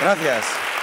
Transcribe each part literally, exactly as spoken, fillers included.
Gracias.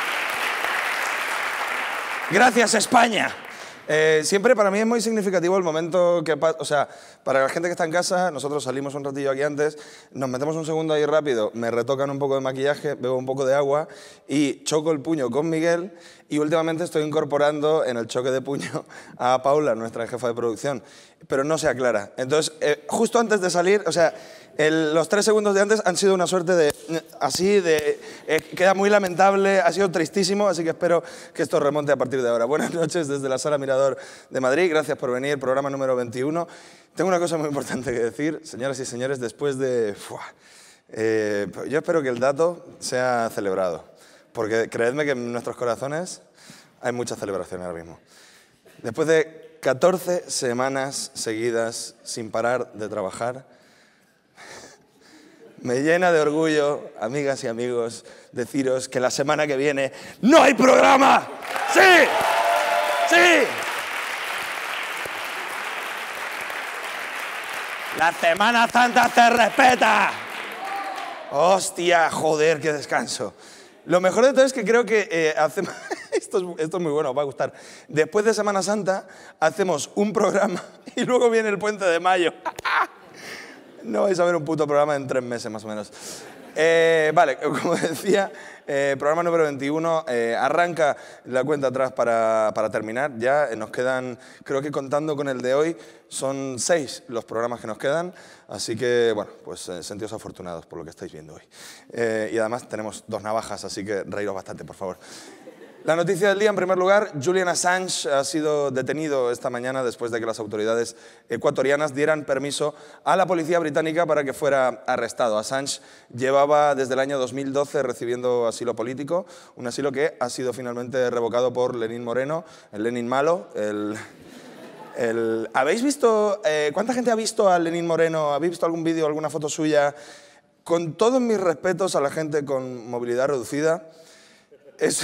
Gracias, España. Eh, siempre para mí es muy significativo el momento que pasa, o sea, para la gente que está en casa, nosotros salimos un ratillo aquí antes, nos metemos un segundo ahí rápido, me retocan un poco de maquillaje, bebo un poco de agua y choco el puño con Miguel y últimamente estoy incorporando en el choque de puño a Paula, nuestra jefa de producción, pero no se aclara. Entonces, eh, justo antes de salir, o sea, el, los tres segundos de antes han sido una suerte de, así, de, eh, queda muy lamentable, ha sido tristísimo, así que espero que esto remonte a partir de ahora. Buenas noches desde la Sala Mirador de Madrid, gracias por venir, programa número veintiuno. Tengo una cosa muy importante que decir, señoras y señores, después de... Fuah, eh, yo espero que el dato sea celebrado, porque creedme que en nuestros corazones hay mucha celebración ahora mismo. Después de catorce semanas seguidas sin parar de trabajar, me llena de orgullo, amigas y amigos, deciros que la semana que viene ¡no hay programa! ¡Sí! ¡Sí! ¡La Semana Santa se respeta! ¡Hostia! Joder, qué descanso. Lo mejor de todo es que creo que eh, hacemos... esto, es, esto es muy bueno, os va a gustar. Después de Semana Santa hacemos un programa y luego viene el Puente de Mayo. No vais a ver un puto programa en tres meses, más o menos. Eh, vale, como decía, eh, programa número veintiuno, eh, arranca la cuenta atrás para, para terminar. Ya nos quedan, creo que contando con el de hoy, son seis los programas que nos quedan. Así que, bueno, pues eh, sentidos afortunados por lo que estáis viendo hoy. Eh, y además tenemos dos navajas, así que reíros bastante, por favor. La noticia del día, en primer lugar, Julian Assange ha sido detenido esta mañana después de que las autoridades ecuatorianas dieran permiso a la policía británica para que fuera arrestado. Assange llevaba desde el año dos mil doce recibiendo asilo político, un asilo que ha sido finalmente revocado por Lenín Moreno, el Lenin malo, el... el... ¿Habéis visto, eh, cuánta gente ha visto a Lenín Moreno? ¿Habéis visto algún vídeo, alguna foto suya? Con todos mis respetos a la gente con movilidad reducida, es...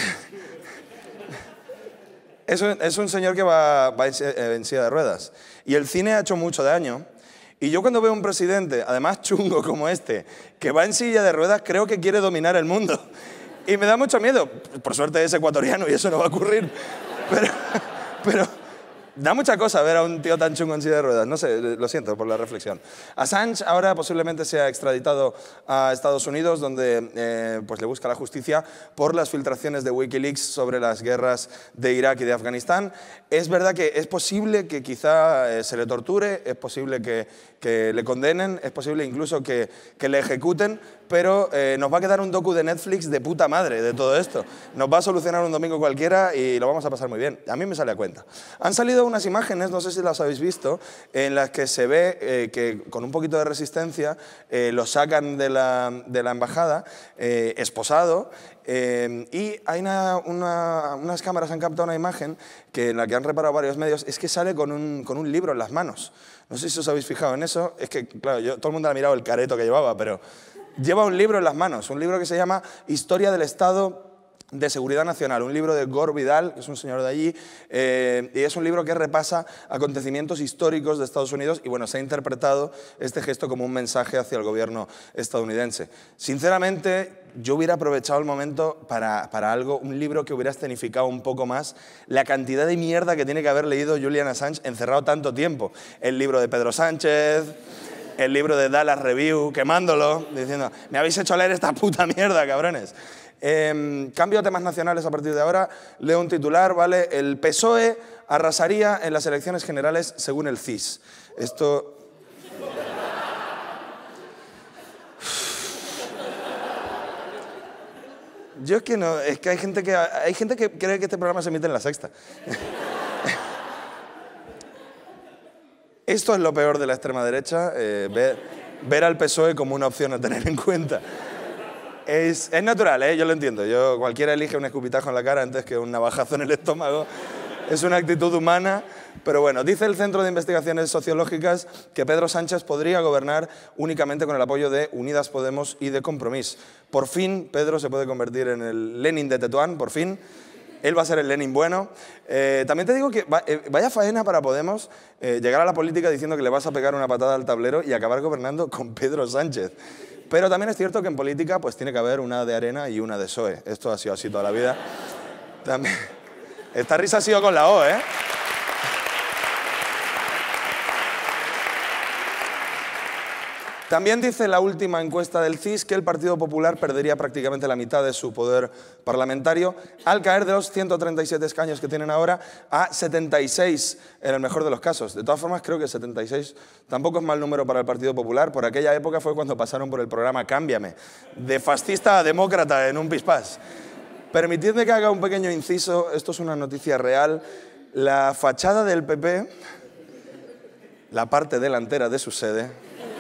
Es un, es un señor que va, va en silla de ruedas. Y el cine ha hecho mucho daño. Y yo cuando veo un presidente, además chungo como este, que va en silla de ruedas, creo que quiere dominar el mundo. Y me da mucho miedo. Por suerte es ecuatoriano y eso no va a ocurrir. Pero, pero da mucha cosa ver a un tío tan chungo en silla de ruedas. No sé, lo siento por la reflexión. Assange ahora posiblemente sea extraditado a Estados Unidos, donde eh, pues le busca la justicia por las filtraciones de Wikileaks sobre las guerras de Irak y de Afganistán. Es verdad que es posible que quizá eh, se le torture, es posible que, que le condenen, es posible incluso que, que le ejecuten, pero eh, nos va a quedar un docu de Netflix de puta madre de todo esto. Nos va a solucionar un domingo cualquiera y lo vamos a pasar muy bien. A mí me sale a cuenta. Han salido unas imágenes, no sé si las habéis visto, en las que se ve eh, que con un poquito de resistencia eh, lo sacan de la, de la embajada, eh, esposado, eh, y hay una, una, unas cámaras han captado una imagen que en la que han reparado varios medios, es que sale con un, con un libro en las manos. No sé si os habéis fijado en eso, es que, claro, yo, todo el mundo ha mirado el careto que llevaba, pero lleva un libro en las manos, un libro que se llama Historia del Estado de Seguridad Nacional, un libro de Gore Vidal, que es un señor de allí, eh, y es un libro que repasa acontecimientos históricos de Estados Unidos y bueno, se ha interpretado este gesto como un mensaje hacia el gobierno estadounidense. Sinceramente, yo hubiera aprovechado el momento para, para algo, un libro que hubiera escenificado un poco más la cantidad de mierda que tiene que haber leído Julian Assange encerrado tanto tiempo. El libro de Pedro Sánchez, el libro de Dallas Review, quemándolo, diciendo, me habéis hecho leer esta puta mierda, cabrones. Eh, cambio a temas nacionales a partir de ahora. Leo un titular, ¿vale? El P S O E arrasaría en las elecciones generales según el C I S. Esto... Yo es que no... Es que hay gente que, hay gente que cree que este programa se emite en La Sexta. Esto es lo peor de la extrema derecha, eh, ver, ver al P S O E como una opción a tener en cuenta. Es, es natural, ¿eh? Yo lo entiendo. Yo, cualquiera elige un escupitajo en la cara antes que un navajazo en el estómago. Es una actitud humana. Pero bueno, dice el Centro de Investigaciones Sociológicas que Pedro Sánchez podría gobernar únicamente con el apoyo de Unidas Podemos y de Compromís. Por fin, Pedro se puede convertir en el Lenin de Tetuán, por fin. Él va a ser el Lenin bueno. Eh, también te digo que va, eh, vaya faena para Podemos eh, llegar a la política diciendo que le vas a pegar una patada al tablero y acabar gobernando con Pedro Sánchez. Pero también es cierto que en política pues tiene que haber una de arena y una de P S O E. Esto ha sido así toda la vida. También... Esta risa ha sido con la O, ¿eh? También dice la última encuesta del C I S que el Partido Popular perdería prácticamente la mitad de su poder parlamentario al caer de los ciento treinta y siete escaños que tienen ahora a setenta y seis en el mejor de los casos. De todas formas, creo que setenta y seis tampoco es mal número para el Partido Popular. Por aquella época fue cuando pasaron por el programa Cámbiame, de fascista a demócrata en un pispás. Permitidme que haga un pequeño inciso, esto es una noticia real. La fachada del P P, la parte delantera de su sede...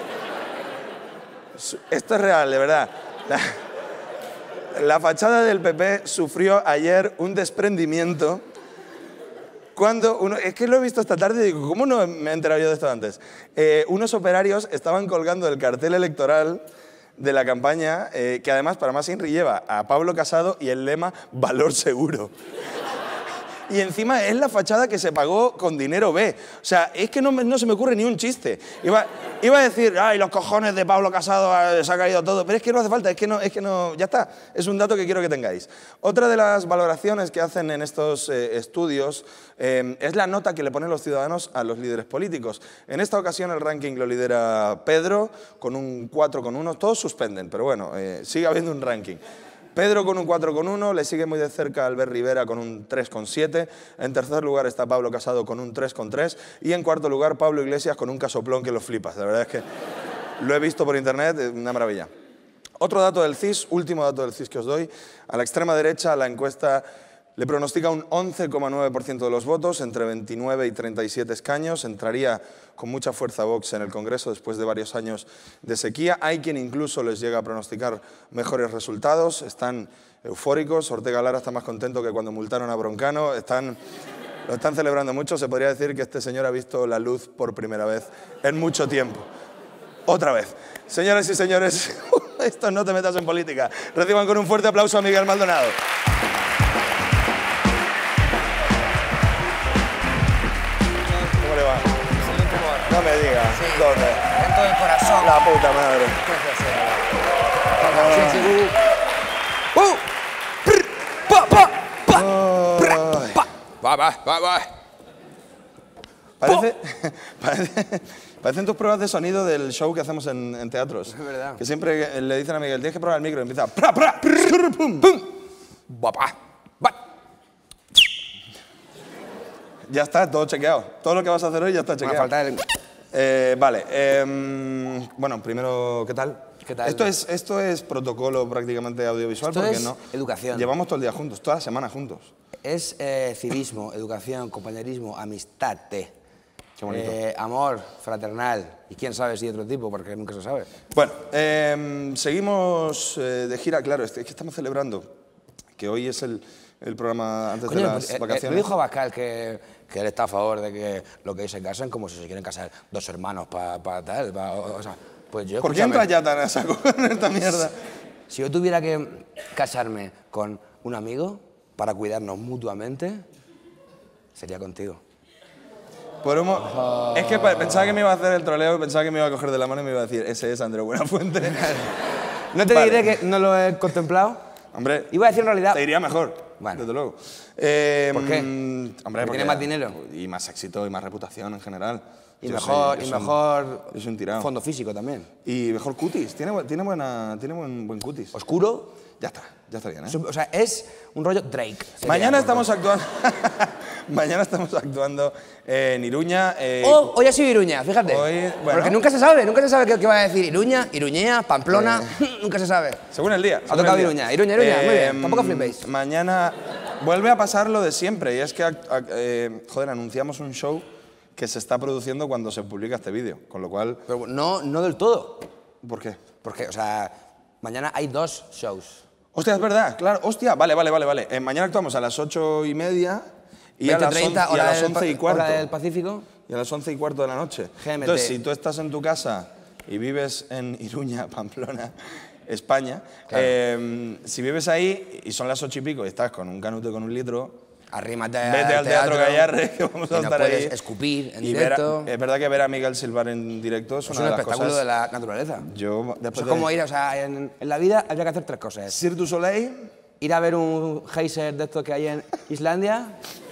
Esto es real, de verdad. La, la fachada del P P sufrió ayer un desprendimiento cuando... Uno, es que lo he visto esta tarde y digo, ¿cómo no me he enterado yo de esto antes? Eh, unos operarios estaban colgando el cartel electoral de la campaña, eh, que además, para más Inri, lleva a Pablo Casado y el lema Valor Seguro. Y encima es la fachada que se pagó con dinero B. O sea, es que no, me, no se me ocurre ni un chiste. Iba, iba a decir, ay, los cojones de Pablo Casado, se ha caído todo. Pero es que no hace falta, es que no, es que no, ya está. Es un dato que quiero que tengáis. Otra de las valoraciones que hacen en estos eh, estudios eh, es la nota que le ponen los ciudadanos a los líderes políticos. En esta ocasión el ranking lo lidera Pedro, con un cuatro coma uno. Todos suspenden, pero bueno, eh, sigue habiendo un ranking. Pedro con un cuatro coma uno, le sigue muy de cerca Albert Rivera con un tres coma siete, en tercer lugar está Pablo Casado con un tres coma tres y en cuarto lugar Pablo Iglesias con un casoplón que lo flipas. La verdad es que lo he visto por internet, es una maravilla. Otro dato del C I S, último dato del C I S que os doy, a la extrema derecha la encuesta le pronostica un once coma nueve por ciento de los votos, entre veintinueve y treinta y siete escaños. Entraría con mucha fuerza Vox en el Congreso después de varios años de sequía. Hay quien incluso les llega a pronosticar mejores resultados. Están eufóricos. Ortega Lara está más contento que cuando multaron a Broncano. Están, lo están celebrando mucho. Se podría decir que este señor ha visto la luz por primera vez en mucho tiempo. Otra vez. Señoras y señores, esto no te metas en política. Reciban con un fuerte aplauso a Miguel Maldonado. No me digas. Sí, ¿dónde? dentro del corazón. La puta madre. Uh, uh, prr, pa, pa, pa, prr, pa. Va, va, va, va. Parece, parece, parecen tus pruebas de sonido del show que hacemos en, en teatros. Es verdad. Que siempre le dicen a Miguel, tienes que probar el micro y empieza... Pra, pra, prr, pum, pum. Va, va, va. Ya está, todo chequeado. Todo lo que vas a hacer hoy ya está Me chequeado. falta el... Eh, vale. Eh, bueno, primero, ¿qué tal? ¿Qué tal? Esto es, esto es protocolo prácticamente audiovisual. Esto porque es no, educación. Llevamos todo el día juntos, toda la semana juntos. Es eh, civismo, educación, compañerismo, amistad, Qué bonito. eh, amor fraternal. Y quién sabe si otro tipo, porque nunca se sabe. Bueno, eh, seguimos eh, de gira, claro, es que estamos celebrando que hoy es el, el programa antes Coño, de las pues, eh, vacaciones. Me dijo Abascal que, que él está a favor de que lo que se casen como si se quieren casar dos hermanos para pa tal. Pa, o, o sea, pues yo, ¿Por qué escúchame, entras ya tan a saco en esta mierda? Si yo tuviera que casarme con un amigo para cuidarnos mutuamente, sería contigo. Por un mo- oh. Es que pensaba que me iba a hacer el troleo, pensaba que me iba a coger de la mano y me iba a decir, ese es Andreu Buenafuente. No te Vale. diré que no lo he contemplado. Hombre, Iba a decir en realidad... te iría mejor, Bueno. desde luego. Eh, ¿Por qué? mm, Hombre, ¿Porque tiene más dinero? Y más éxito y más reputación en general. Y Yo mejor, soy- y yo soy- mejor yo soy un tirado. fondo físico también. Y mejor cutis, tiene, bu- tiene, buena, tiene buen, buen cutis. Oscuro. Ya está, ya está bien, ¿eh? O sea, es un rollo Drake. sería, Mañana porque- estamos actuando... Mañana estamos actuando en Iruña. eh, Oh, hoy ha sido Iruña, fíjate. Hoy, bueno. Porque nunca se sabe, nunca se sabe qué, qué va a decir Iruña, Iruñea, Pamplona, nunca se sabe. Según el día. según tocado el día. Iruña, Iruña, Iruña, muy bien, tampoco flipéis. Mañana vuelve a pasar lo de siempre, y es que, ac- ac- eh, joder, anunciamos un show que se está produciendo cuando se publica este vídeo, con lo cual... Pero no, no del todo. ¿Por qué? Porque, o sea, mañana hay dos shows. Hostia, es verdad, claro, hostia, vale, vale, vale, vale. Eh, mañana actuamos a las ocho y media y a las, treinta, on- y a hora las del once y Pa- cuarto. hora del Pacífico. Y a las once y cuarto de la noche. G M T. Entonces, si tú estás en tu casa y vives en Iruña, Pamplona, España, Claro. eh, si vives ahí y son las ocho y pico y estás con un canute con un litro, Arrímate Vete al Teatro Gallarre, que vamos a y nos estar ahí. puedes escupir en Y ver a- directo. es verdad que ver a Miguel Silvar en directo es, Es una un de las espectáculo cosas... de la naturaleza. Yo, Eso después es de como ir, o sea, en, en la vida habría que hacer tres cosas. Cirque du Soleil, Ir a ver un geyser de estos que hay en Islandia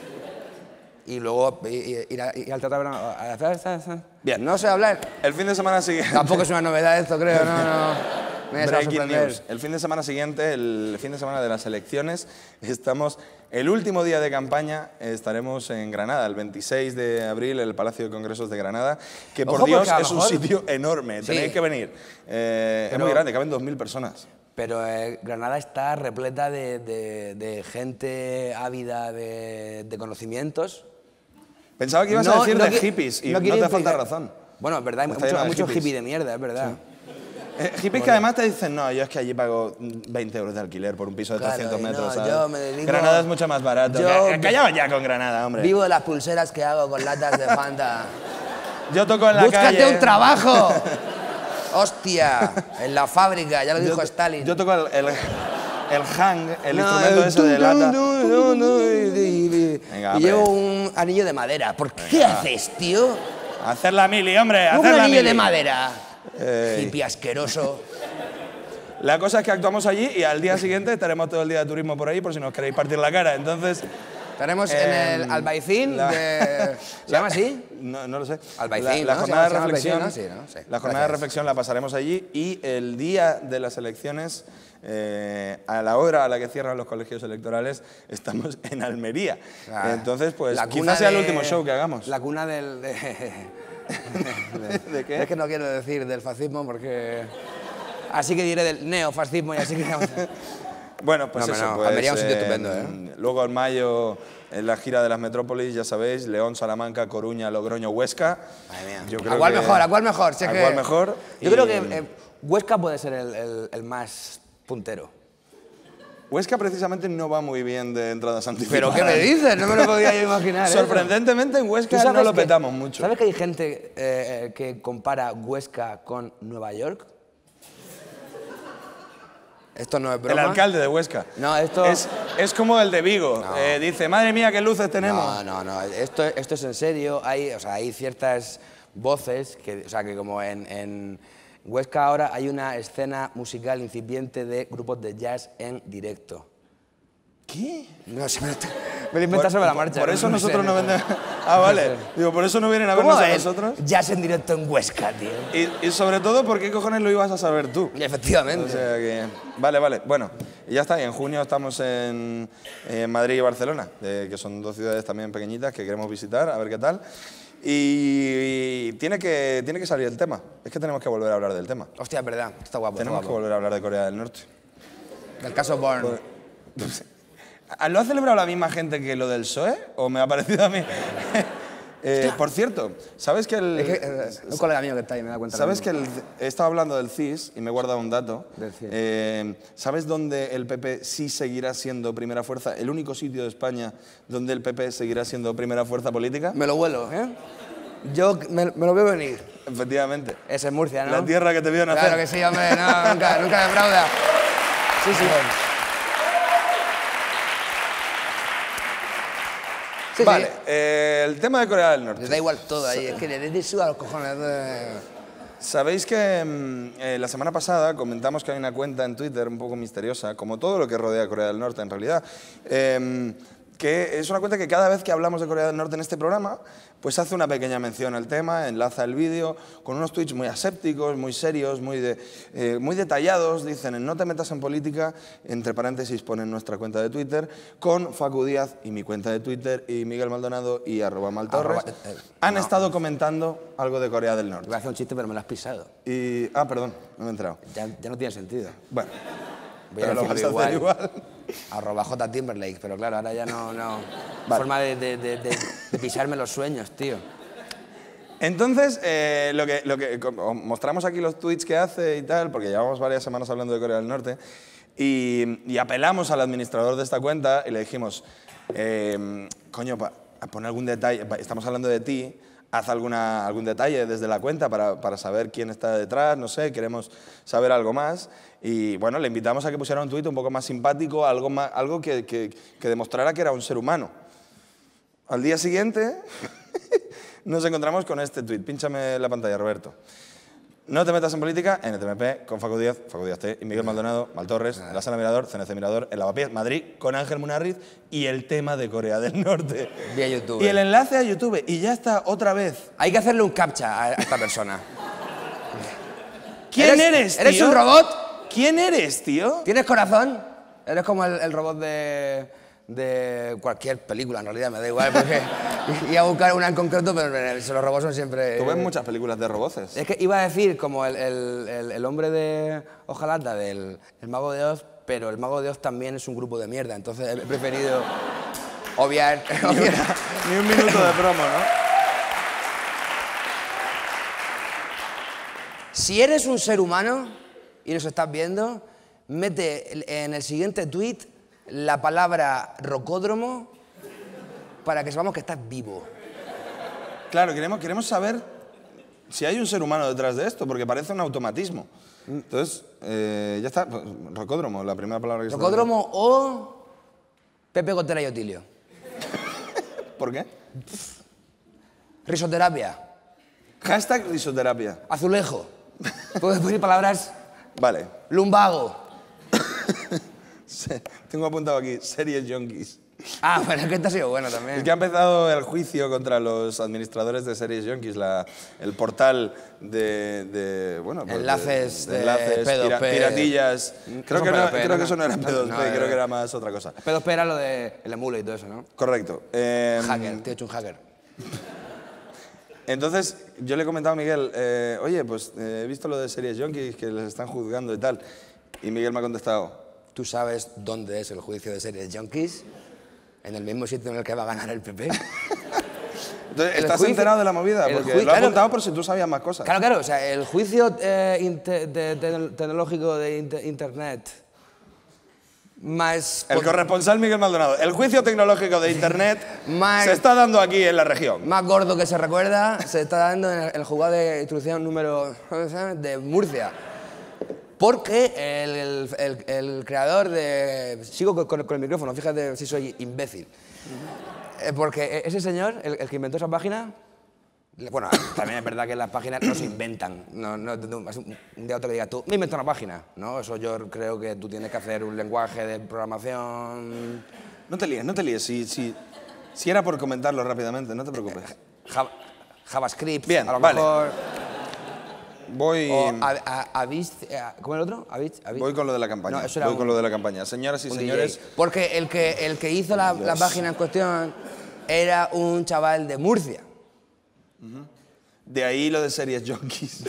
y luego i- i- ir, a- ir al teatro a a hacer... Bien. No sé hablar. el fin de semana siguiente... Tampoco es una novedad esto, creo, no, no. Me vas a Breaking sorprender. news. El fin de semana siguiente, el fin de semana de las elecciones, estamos, el último día de campaña, estaremos en Granada, el veintiséis de abril, en el Palacio de Congresos de Granada, que por Ojo, Dios porque a lo es un mejor- sitio enorme, Sí. tenéis que venir. Eh, es Pero- muy grande, caben dos mil personas. Pero eh, Granada está repleta de, de- de gente ávida de, de conocimientos. Pensaba que ibas a No- decir no de qui- hippies y no, quiero te falta implicar- razón. Bueno, es verdad, hay Está muchos lleno de mucho hippies. hippie de mierda, es verdad. Eh, hippies que además te dicen, no, yo es que allí pago veinte euros de alquiler por un piso de Claro, trescientos y no, metros, ¿sabes? yo me dedico- Granada es mucho más barato. Yo- Que- Callaos ya con Granada, hombre. Vivo de las pulseras que hago con latas de Fanta. Yo toco en la ¡Búscate calle. un trabajo! ¡Hostia! En la fábrica, ya lo dijo Yo- Stalin. Yo toco el, el, el hang, el No, instrumento el ese de tum, lata. tum, tum, tum, y- y- Venga, y hombre. llevo un anillo de madera. ¿Por qué haces, tío? Hacer la mili, hombre, Un hacer la anillo mili. de madera. Ey. Hippie asqueroso. La cosa es que actuamos allí y al día siguiente estaremos todo el día de turismo por ahí por si nos queréis partir la cara. Entonces, Estaremos en Em, el Albaicín la- de... ¿Se llama así? no, no lo sé. Albaicín, la, la ¿no? jornada Se de llama reflexión, Albaicín, ¿no? Sí, ¿no? Sí. la jornada de Gracias. reflexión la pasaremos allí y el día de las elecciones, eh, a la hora a la que cierran los colegios electorales, estamos en Almería. Ah, Entonces, pues la cuna quizás sea el de- último show que hagamos. La cuna del... De, ¿De qué? Es que no quiero decir del fascismo porque... Así que diré del neofascismo y así que... Bueno, pues No, eso, no, pues, Almería es un sitio eh, estupendo, ¿eh? Luego en mayo, en la gira de las metrópolis, ya sabéis, León, Salamanca, Coruña, Logroño, Huesca. Madre mía. Yo ¿A creo cuál que- mejor? ¿A cuál mejor? Si es ¿A que- cuál mejor? Yo Y- creo que eh, Huesca puede ser el, el- el más puntero. Huesca precisamente no va muy bien de entradas anticipadas. ¿Pero qué me dices? No me lo podía yo imaginar. eso. Sorprendentemente en ¿Tú Huesca sabes no lo que- petamos mucho. ¿Sabes que hay gente eh, eh, que compara Huesca con Nueva York? Esto no es El broma. alcalde de Huesca. No, esto- Es, es como el de Vigo. No. Eh, dice, madre mía, qué luces tenemos. No, no, no. Esto, esto es en serio. Hay, o sea, hay ciertas voces que, o sea, que como en, en Huesca ahora hay una escena musical incipiente de grupos de jazz en directo. ¿Qué? No sé, me lo, estoy- me lo inventas sobre la marcha. Por eso no nosotros sé, no vendemos... Ah, vale. Digo, por eso no vienen a ¿Cómo vernos a es? nosotros. Jazz en directo en Huesca, tío. Y, y sobre todo, ¿por qué cojones lo ibas a saber tú? Y efectivamente. O sea que... Vale, vale. Bueno, y ya está. Y en junio estamos en, en Madrid y Barcelona, eh, que son dos ciudades también pequeñitas que queremos visitar, a ver qué tal. Y, y tiene, que, tiene que salir el tema. Es que tenemos que volver a hablar del tema. Hostia, es verdad. Está guapo. Tenemos está que guapo. volver a hablar de Corea del Norte. Del caso Born. ¿Lo ha celebrado la misma gente que lo del P S O E? ¿O me ha parecido a mí? Eh, por cierto, ¿sabes que el... Es que, eh, un colega mío que está ahí me da cuenta. ¿Sabes que ahora el, he estado hablando del C I S y me he guardado un dato? Del C I S. Eh, ¿Sabes dónde el P P sí seguirá siendo primera fuerza? El único sitio de España donde el P P seguirá siendo primera fuerza política. mismo. Me lo vuelo, ¿eh? Yo me, me lo veo venir. Efectivamente. Es en Murcia, ¿no? La tierra que te vio nacer. Claro que sí, hombre. No, nunca, nunca defrauda. Sí, sí. Sí, Vale, sí. eh, el tema de Corea del Norte. Les da igual todo ahí. Es que le des suda a los cojones. eh. Sabéis que mm, eh, la semana pasada comentamos que hay una cuenta en Twitter un poco misteriosa, como todo lo que rodea a Corea del Norte en realidad, eh, que es una cuenta que cada vez que hablamos de Corea del Norte en este programa, pues hace una pequeña mención al tema, enlaza el vídeo con unos tweets muy asépticos, muy serios, muy, de, eh, muy detallados. Dicen, en No te metas en política, entre paréntesis ponen nuestra cuenta de Twitter, con Facu Díaz y mi cuenta de Twitter, y Miguel Maldonado y arroba Maltorres. Arroba- eh, Han no. estado comentando algo de Corea del Norte. Iba a hacer un chiste, pero me lo has pisado. Y, ah, perdón, no me he enterado. Ya, ya no tiene sentido. Bueno, Voy a pero lo vas a decirlo hacer igual. igual. Arroba J Timberlake, pero claro, ahora ya no... no. Vale. Forma de, de, de, de- de pisarme los sueños, tío. Entonces, eh, lo que, lo que como mostramos aquí los tweets que hace y tal, porque llevamos varias semanas hablando de Corea del Norte, y, y apelamos al administrador de esta cuenta y le dijimos, eh, coño, pa, pon algún detalle, pa- estamos hablando de ti, haz alguna, algún detalle desde la cuenta para, para saber quién está detrás, no sé, queremos saber algo más. Y bueno, le invitamos a que pusiera un tuit un poco más simpático, algo, más, algo que, que, que demostrara que era un ser humano. Al día siguiente nos encontramos con este tuit. Pínchame la pantalla, Roberto. No te metas en política, N T M P, con Facu Díaz, Facu Díaz T, y Miguel Maldonado, Maltorres, en la Sala Mirador, C N C Mirador, en Lavapiés, Madrid, con Ángel Munarriz y el tema de Corea del Norte. Vía YouTube. Y el enlace a YouTube, y ya está, otra vez. Hay que hacerle un captcha a esta persona. ¿Quién ¿Eres, eres, tío? ¿Eres un robot? ¿Quién eres, tío? ¿Tienes corazón? Eres como el, el robot de, de cualquier película, en realidad, me da igual, porque iba a buscar una en concreto, pero los robots son siempre... Tú ves muchas películas de roboces. Es que iba a decir como el, el, el, el hombre de hojalata del el Mago de Oz, pero el Mago de Oz también es un grupo de mierda, entonces he preferido obviar... Ni, obviar. una, ni un minuto de promo, ¿no? Si eres un ser humano y nos estás viendo, mete en el siguiente tuit la palabra rocódromo para que sepamos que estás vivo. Claro, queremos, queremos saber si hay un ser humano detrás de esto, porque parece un automatismo. Entonces, eh, ya está. Rocódromo, la primera palabra que se Rocódromo o Pepe Gotera y Otilio. ¿Por qué? Risoterapia. Hashtag risoterapia. Azulejo. Puedes decir palabras. Vale. Lumbago. Tengo apuntado aquí, series yonkis. Ah, pero es que este ha sido bueno Es también. que ha empezado el juicio contra los administradores de series yonkis, la, el portal de, de bueno, pues Enlaces de, de de enlaces, P dos P. pira- piratillas. Creo, son que, P no, dos P, creo ¿no? que eso no era P dos P, No, creo no, que era más otra cosa. P dos P era lo de el emule y todo eso, ¿no? Correcto. Eh, Hacker, te he hecho un hacker. Entonces, yo le he comentado a Miguel, eh, oye, pues eh, he visto lo de series yonkis que les están juzgando y tal. Y Miguel me ha contestado, ¿Tú sabes dónde es el juicio de series junkies? En el mismo sitio en el que va a ganar el P P. entonces, El ¿estás juicio- enterado de la movida? el Porque juicio- lo he claro. apuntado por si tú sabías más cosas. Claro, claro, o sea, el juicio eh, inte- de- de- tecnológico de inte- Internet más... El corresponsal Miguel Maldonado. El juicio tecnológico de Internet Más- se está dando aquí en la región. más gordo que se recuerda se está dando en el, el juzgado de instrucción número de Murcia. Porque el, el- el- el creador de... Sigo con, con- con el micrófono, fíjate si soy imbécil. Eh, porque ese señor, el, el que inventó esa página... Bueno, también es verdad que las páginas no se inventan. No, no, no, un día otro que digas tú, me invento una página. No, eso yo creo que tú tienes que hacer un lenguaje de programación... No te líes, no te líes. Si, si, si era por comentarlo rápidamente, no te preocupes. Java- JavaScript, Bien, a lo vale. mejor... Voy, O a- a- Avis- eh, ¿Cómo era el otro? Avis- Avis- voy con lo de la campaña. No, eso era voy un- con lo de la campaña. Señoras y un señores, D J. Porque el que, el que hizo la, la Dios. página en cuestión era un chaval de Murcia. de ahí lo de series yonkis.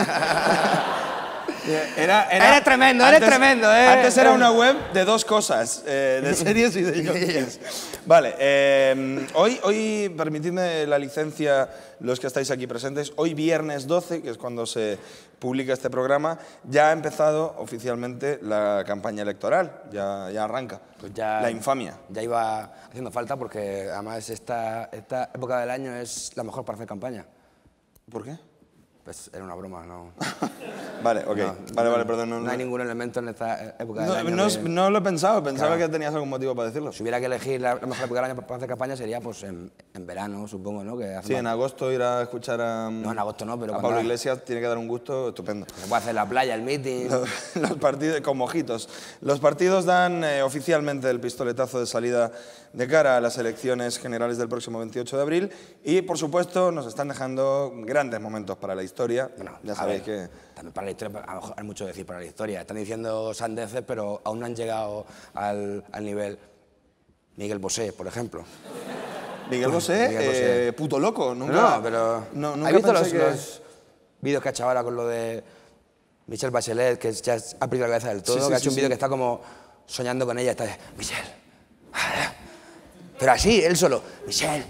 Era, Eres tremendo, eres tremendo, eh. Antes era una web de dos cosas, eh, de series y de yonkis. Vale, eh, hoy, hoy, permitidme la licencia, los que estáis aquí presentes, hoy viernes doce, que es cuando se publica este programa, ya ha empezado oficialmente la campaña electoral, ya, ya arranca, Pues ya, la infamia. Ya iba haciendo falta porque además esta, esta época del año es la mejor para hacer campaña. ¿Por qué? Pues era una broma, ¿no? Vale, ok, No, vale, no, vale, perdón. No, No hay ningún elemento en esta época del no, año. no, que- no lo he pensado, pensaba Claro. que tenías algún motivo para decirlo. Si hubiera que elegir la, la mejor época del año para hacer campaña sería pues en, en verano, supongo, ¿no? Que hace Sí, más- en agosto ir a escuchar a, No, en agosto no, pero a cuando Pablo haga- Iglesias tiene que dar un gusto estupendo. Se puede hacer en la playa, el meeting. Los, los partidos con mojitos. Los partidos dan eh, oficialmente el pistoletazo de salida de cara a las elecciones generales del próximo veintiocho de abril y, por supuesto, nos están dejando grandes momentos para la historia. Bueno, ya a sabéis ver, que... También para la historia, a lo mejor hay mucho que decir para la historia. Están diciendo sandeces, pero aún no han llegado al, al nivel Miguel Bosé, por ejemplo. Miguel Bosé, Miguel Bosé. eh, puto loco. Nunca, No, pero... no, nunca ¿Has visto pensé los, que- los vídeos que ha hecho ahora con lo de Michelle Bachelet, que ya ha perdido la cabeza del todo, Sí, sí, que ha sí, hecho un vídeo sí. que está como soñando con ella, está de, Michelle, pero así, él solo, Michelle,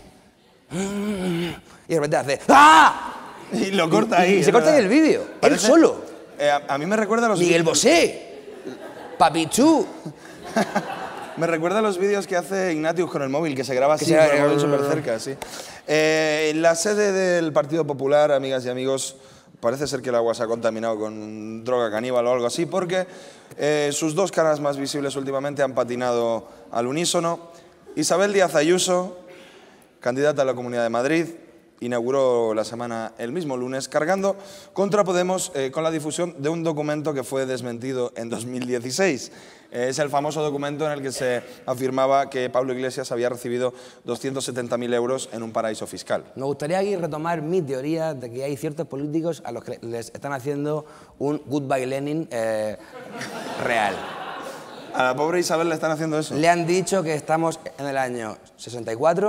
y de repente hace, ¡ah! Y lo corta ahí. Y se es corta ahí verdad. el vídeo, él Parece- solo. Eh, a, a mí me recuerda a los Miguel vídeos- Bosé, Papichú. Me recuerda a los vídeos que hace Ignatius con el móvil, que se graba así, se- con el móvil súper cerca, sí. Eh, en la sede del Partido Popular, amigas y amigos, parece ser que el agua se ha contaminado con droga caníbal o algo así, porque eh, sus dos caras más visibles últimamente han patinado al unísono. Isabel Díaz Ayuso, candidata a la Comunidad de Madrid, inauguró la semana el mismo lunes, cargando contra Podemos eh, con la difusión de un documento que fue desmentido en dos mil dieciséis. Eh, es el famoso documento en el que se afirmaba que Pablo Iglesias había recibido doscientos setenta mil euros en un paraíso fiscal. Me gustaría aquí retomar mi teoría de que hay ciertos políticos a los que les están haciendo un Goodbye Lenin eh, real. ¿A la pobre Isabel le están haciendo eso? Le han dicho que estamos en el año sesenta y cuatro,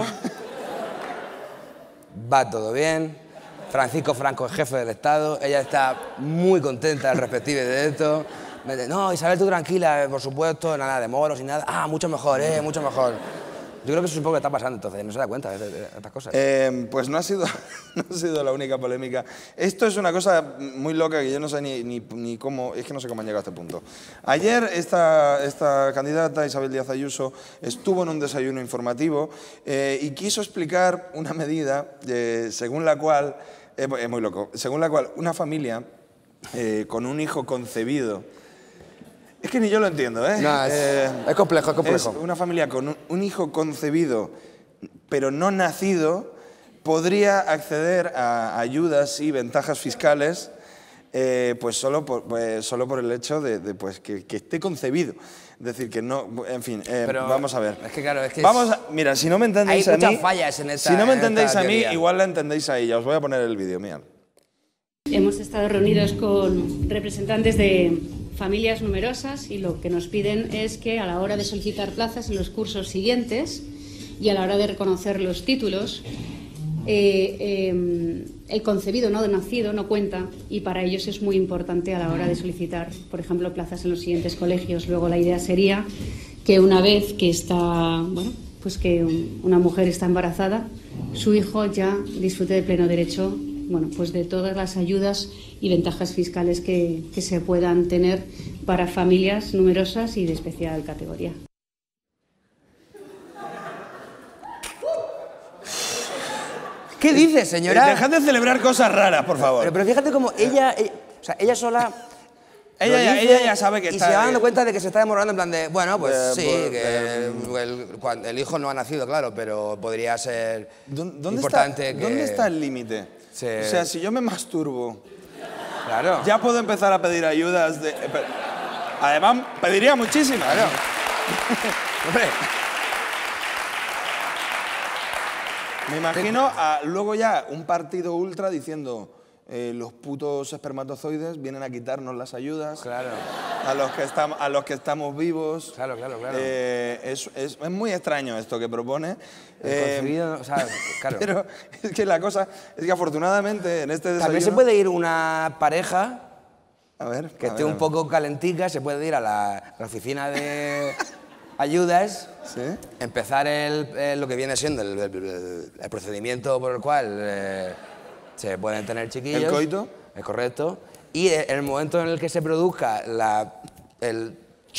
va todo bien, Francisco Franco es jefe del Estado, ella está muy contenta al respecto de esto. Me dice, no, Isabel, tú tranquila, por supuesto, nada de moros y nada. Ah, mucho mejor, eh, mucho mejor. Yo creo que eso es un poco lo que está pasando, entonces, no se da cuenta de, de, de estas cosas. Eh, pues no ha, sido, no ha sido la única polémica. Esto es una cosa muy loca que yo no sé ni, ni, ni cómo, es que no sé cómo han llegado a este punto. Ayer esta, esta candidata, Isabel Díaz Ayuso, estuvo en un desayuno informativo eh, y quiso explicar una medida eh, según la cual, eh, es muy loco, según la cual una familia eh, con un hijo concebido. Es que ni yo lo entiendo, ¿eh? No, es, eh, es complejo, es complejo. Es una familia con un, un hijo concebido, pero no nacido, podría acceder a ayudas y ventajas fiscales eh, pues solo por, pues solo por el hecho de, de pues que, que esté concebido. Es decir, que no... En fin, eh, Pero vamos a ver. Es que claro, es que vamos es... a, mira, si no me entendéis a mí... Hay muchas fallas en esta Si no me entendéis esta a mí, teoría. igual la entendéis a ella. Os voy a poner el vídeo, mirad. Hemos estado reunidos con representantes de familias numerosas y lo que nos piden es que a la hora de solicitar plazas en los cursos siguientes y a la hora de reconocer los títulos, eh, eh, el concebido no nacido no cuenta y para ellos es muy importante a la hora de solicitar, por ejemplo, plazas en los siguientes colegios. Luego la idea sería que una vez que está, bueno, pues que una mujer está embarazada, su hijo ya disfrute de pleno derecho, bueno, pues de todas las ayudas y ventajas fiscales que, que se puedan tener para familias numerosas y de especial categoría. ¿Qué dices, señora? Dejad de celebrar cosas raras, por favor. Pero, pero fíjate cómo ella, ella, o sea, ella sola... Ella lo ya- dice ella ya sabe que y está- se va dando cuenta de que se está demorando en plan de, bueno, pues Eh, sí, pues, que eh, el, cuan- el hijo no ha nacido, claro, pero podría ser ¿Dó- ¿Dónde, importante está, que... ¿Dónde está el límite? Sí. O sea, si yo me masturbo, Claro. ya puedo empezar a pedir ayudas de... eh, pe- Además, pediría muchísimas. Claro. Hombre, Me imagino a, luego ya un partido ultra diciendo eh, los putos espermatozoides vienen a quitarnos las ayudas claro, a los que, estamos, a los que estamos vivos. claro, claro, claro. Eh, es, es- es muy extraño esto que propone. El Eh, concebido, o sea, claro. Pero es que la cosa es que afortunadamente en este desayuno... También se puede ir una pareja A ver, que a esté ver, a un ver. poco calentica, se puede ir a la, la oficina de ayudas, ¿Sí? empezar el, el- lo que viene siendo el, el- el procedimiento por el cual eh, se pueden tener chiquillos. ¿El coito? Es correcto. Y en el momento en el que se produzca la, el...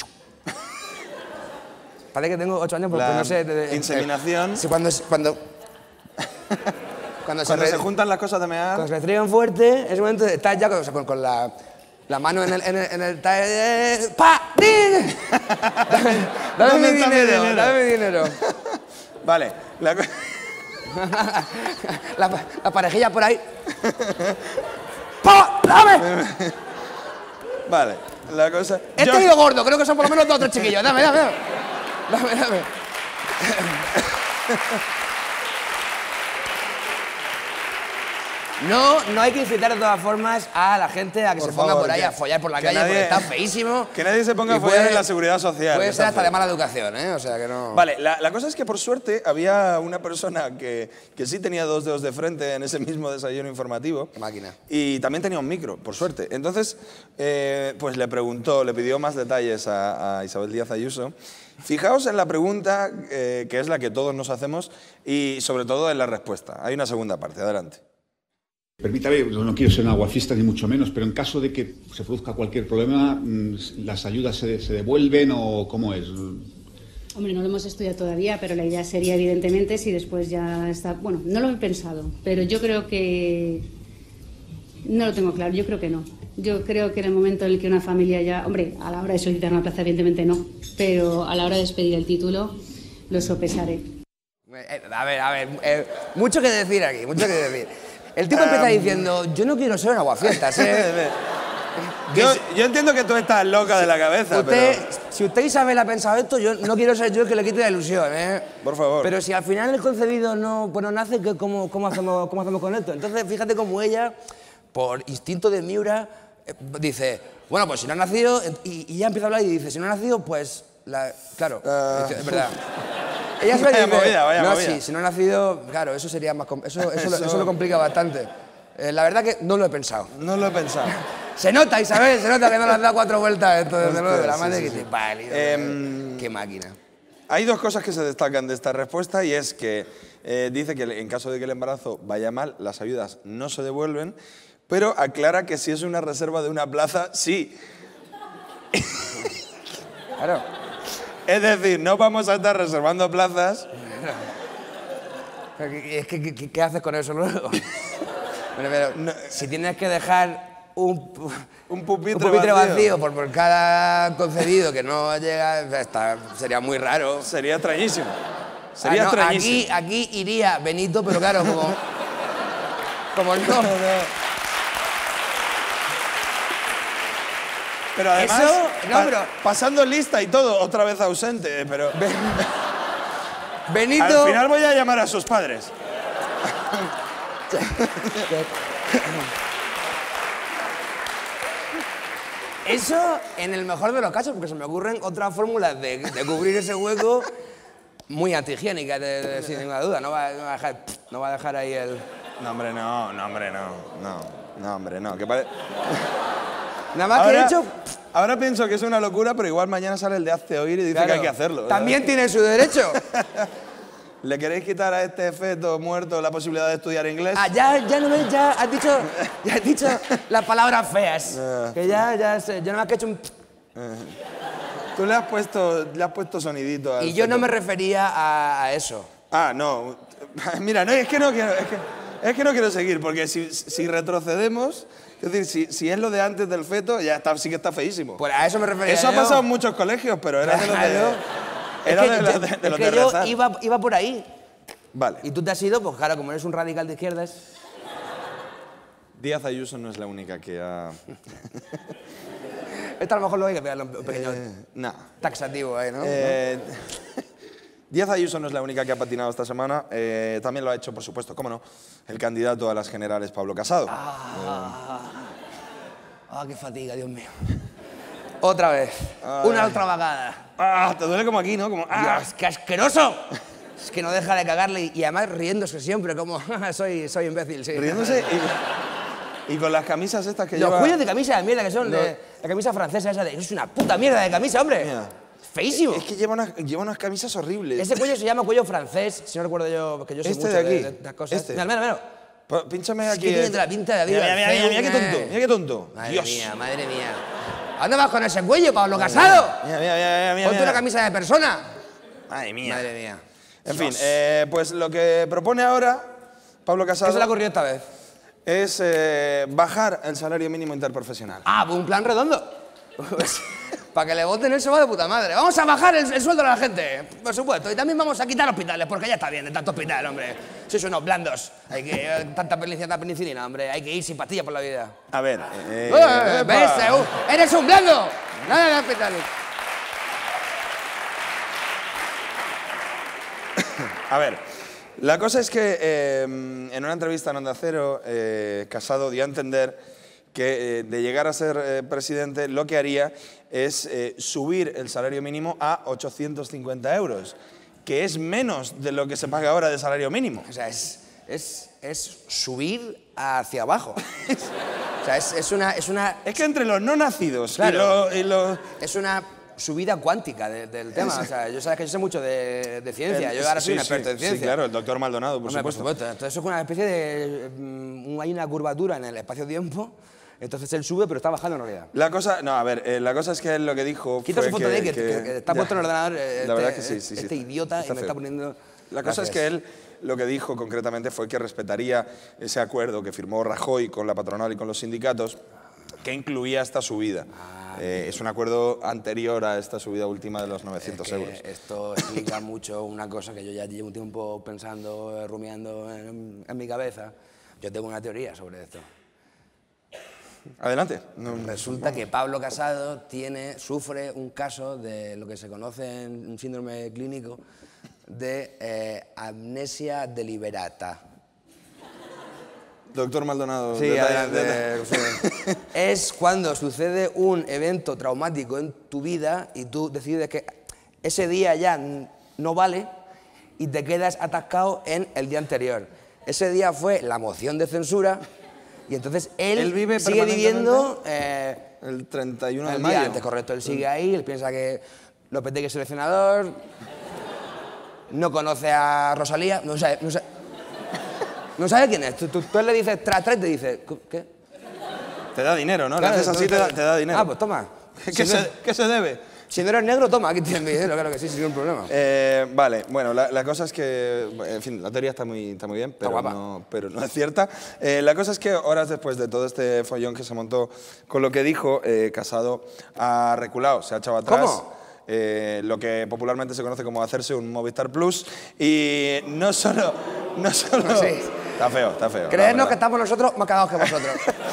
Parece que tengo ocho años porque La no sé... de- de- inseminación. Sí, cuando... Cuando, cuando, Cuando re- se juntan las cosas de mear... cuando se restringen fuerte, en ese momento estás ya con, o sea, con, con la, la mano en el... En el, en el ta- eh, ¡Pa! ¡Din! Dame, dame ¿Dónde mi está mi dinero, dinero? dame mi dinero. Vale, la co- la, pa- la parejilla por ahí. ¡Pa! ¡Dame! vale, la cosa... He Yo- tenido gordo, creo que son por lo menos dos o tres chiquillos. Dame, dame, dame. Dame, dame. No, no hay que incitar de todas formas a la gente a que Por se ponga favor, por ahí que- a follar por la que calle nadie- porque está feísimo. que nadie se ponga Y a follar puede- en la seguridad social, Puede que ser está hasta de feo. mala educación, ¿eh? O sea que no... Vale, la, la cosa es que por suerte había una persona que, que sí tenía dos dedos de frente en ese mismo desayuno informativo. Qué máquina. Y también tenía un micro, por suerte. Entonces, eh, pues le preguntó, le pidió más detalles a, a Isabel Díaz Ayuso. Fijaos en la pregunta, eh, que es la que todos nos hacemos, y sobre todo en la respuesta. Hay una segunda parte, adelante. Permítame, no quiero ser un aguafista ni mucho menos, pero en caso de que se produzca cualquier problema, mm, ¿las ayudas se, se devuelven o cómo es? Hombre, no lo hemos estudiado todavía, pero la idea sería, evidentemente, si después ya está... Bueno, no lo he pensado, pero yo creo que... No lo tengo claro, yo creo que no. Yo creo que en el momento en el que una familia ya... Hombre, a la hora de solicitar una plaza, evidentemente no, pero a la hora de despedir el título, lo sopesaré. Eh, a ver, a ver, eh, mucho que decir aquí, mucho que decir. El tipo empieza diciendo, yo no quiero ser un aguafiestas, ¿eh? Yo, yo entiendo que tú estás loca de la cabeza, usted, pero... Si usted Isabel ha pensado esto, yo no quiero ser yo el que le quite la ilusión, ¿eh? Por favor. Pero si al final el concebido no, pues no nace, ¿cómo, cómo, hacemos, ¿cómo hacemos con esto? Entonces, fíjate cómo ella, por instinto de Miura, eh, dice, bueno, pues si no ha nacido, y, y ya empieza a hablar y dice, si no ha nacido, pues, la, claro, Uh, es verdad. Ella se vaya dice, movida, vaya no, movida. sí, si no ha nacido, claro, eso sería más, eso, eso, eso... Lo, eso lo complica bastante. Eh, la verdad que no lo he pensado. No lo he pensado. Se nota, Isabel, se nota que no le has dado cuatro vueltas esto, desde luego, de la sí, madre sí, que sí. dice, vale, Eh, qué máquina. Hay dos cosas que se destacan de esta respuesta y es que eh, dice que en caso de que el embarazo vaya mal, las ayudas no se devuelven, pero aclara que si es una reserva de una plaza, sí. Claro. Es decir, no vamos a estar reservando plazas. Es que, ¿qué, qué haces con eso luego? Pero, pero No. si tienes que dejar un, Un pupitre, un pupitre vacío, vacío por, por cada concebido que no llega, está, sería muy raro. Sería extrañísimo. Sería Ah, no, extrañísimo. aquí, aquí iría Benito, pero claro, como, como no. Pero además, Eso, no, pa- pero- pasando lista y todo, otra vez ausente, pero... Benito. Al final voy a llamar a sus padres. Eso en el mejor de los casos, porque se me ocurren otras fórmulas de, de cubrir ese hueco muy antihigiénicas, de- de- sin ninguna duda. No va, no va a dejar, no va a dejar ahí el... No, hombre, no, no, hombre, no, no, no, hombre, no. Que pare- Nada más que he ahora, hecho... ahora pienso que es una locura, pero igual mañana sale el de Hazte Oír y dice Claro, que hay que hacerlo. ¿verdad? También tiene su derecho. ¿Le queréis quitar a este feto muerto la posibilidad de estudiar inglés? Ah, ya, ya no ves, ya has dicho, ya has dicho las palabras feas. Ah. Que ya, ya sé, yo nada más que he hecho un... Tú le has puesto, le has puesto sonidito al Y yo no feto. me refería a, a eso. Ah, no. Mira, no, es que no quiero, es que, es que no quiero seguir, porque si, si retrocedemos, es decir, si, si es lo de antes del feto, ya está, sí que está feísimo. Pues a eso me refería Eso ha yo. pasado en muchos colegios, pero era de los de, Claro. era es que, de, los yo- de, de es los que de yo rezar. iba, iba por ahí. Vale. Y tú te has ido, pues claro, como eres un radical de izquierdas... Díaz Ayuso no es la única que ha... Esto a lo mejor lo hay que pegarle un pequeño Eh, no. taxativo ahí, ¿no? Eh, Díaz Ayuso no es la única que ha patinado esta semana. Eh, también lo ha hecho, por supuesto, cómo no, el candidato a las generales, Pablo Casado. Ah, qué fatiga, Dios mío. Otra vez. Una otra vagada. Ah, te duele como aquí, ¿no? Como, ah. Dios, qué asqueroso. Es que no deja de cagarle y, y además riéndose siempre, como soy, soy imbécil, sí. Riéndose y, y con las camisas estas que Los lleva... cuellos de camisa de mierda que son, de, la camisa francesa esa de... Es una puta mierda de camisa, hombre. Mira. Feísimo. Es que lleva unas, lleva unas camisas horribles. Ese cuello se llama cuello francés, si no recuerdo yo, porque yo sé Este mucho de aquí, de, de estas cosas. este. Mira, mira, mira. Pa- Pínchame Es aquí. que tiene eh. la pinta de Mira, vida. mira, mira, mira, mira qué tonto, mira qué tonto. Madre Dios. mía, madre mía. ¿A dónde vas con ese cuello, Pablo Casado? Mira, mira, mira, mira, Ponte mira. una camisa de persona. Madre mía. Madre mía. En fin, eh, pues lo que propone ahora Pablo ¿Qué se Casado le ha ocurrido esta vez? es eh, bajar el salario mínimo interprofesional. Ah, pues un plan redondo. Para que le voten eso va de puta madre. Vamos a bajar el, el sueldo a la gente, por supuesto. Y también vamos a quitar hospitales, porque ya está bien de tanto hospital, hombre. Sois unos blandos. Hay que... eh, tanta penicilina, tanta penicilina, hombre. Hay que ir sin pastillas por la vida. A ver. eh, ¡Eh, epa. ¿Ves? Eh, uh, ¡Eres un blando! Nada de hospitales. A ver, la cosa es que eh, en una entrevista en Onda Cero, eh, Casado dio a entender que eh, de llegar a ser eh, presidente lo que haría es eh, subir el salario mínimo a ochocientos cincuenta euros, que es menos de lo que se paga ahora de salario mínimo. O sea, es, es, es subir hacia abajo. O sea, es, es, una, es, una, Es que entre los no nacidos Claro. y, lo- y los... es una subida cuántica de- del tema. O sea, yo sabes que yo sé mucho de, de ciencia. el- Yo ahora soy sí, un experto sí, en ciencia. Sí, claro, el doctor Maldonado, por Hombre, supuesto. por supuesto. Entonces eso es una especie de... mm, hay una curvatura en el espacio-tiempo, entonces él sube, pero está bajando en realidad. La cosa, no, a ver, eh, la cosa es que él lo que dijo Quita fue su foto que, de ahí, que, que- que- que está ya. puesto en el ordenador. eh, La este, verdad es que sí, sí, sí. Este idiota Está y me feo. está poniendo... La cosa es que él lo que dijo concretamente fue que respetaría ese acuerdo que firmó Rajoy con la patronal y con los sindicatos, que incluía esta subida. Ah, eh, es un acuerdo anterior a esta subida última de los novecientos es que euros. Esto explica mucho una cosa que yo ya llevo un tiempo pensando, eh, rumiando en, en mi cabeza. Yo tengo una teoría sobre esto. Adelante. No, Resulta que Pablo Casado tiene, sufre un caso de lo que se conoce en un síndrome clínico de eh, amnesia deliberata. Doctor Maldonado. Sí, detalle, adelante. detalle. Es cuando sucede un evento traumático en tu vida y tú decides que ese día ya no vale y te quedas atascado en el día anterior. Ese día fue la moción de censura y entonces él, Él vive sigue viviendo permanentemente el treinta y uno de el mayo. día antes, correcto. Él sigue ahí, él piensa que Lopetegui es seleccionador, no conoce a Rosalía, no sabe, no sabe, no sabe quién es. Tú, tú, tú le dices tras tres y te dice, ¿qué? Te da dinero, ¿no? Claro, Le haces así, te da, te da dinero. Ah, pues toma. ¿Qué, Si no- se, ¿Qué se debe? Si no eres negro, toma, aquí tienes mi dinero, claro que sí, sin ningún problema. Eh, vale, bueno, la, la cosa es que, en fin, la teoría está muy, está muy bien, pero, guapa. no, pero no es cierta. Eh, la cosa es que horas después de todo este follón que se montó con lo que dijo, eh, Casado ha reculado, se ha echado atrás. ¿Cómo? Eh, lo que popularmente se conoce como hacerse un Movistar Plus. Y no solo... No solo Sí. Está feo, está feo. la Creernos verdad. que estamos nosotros más cagados que vosotros.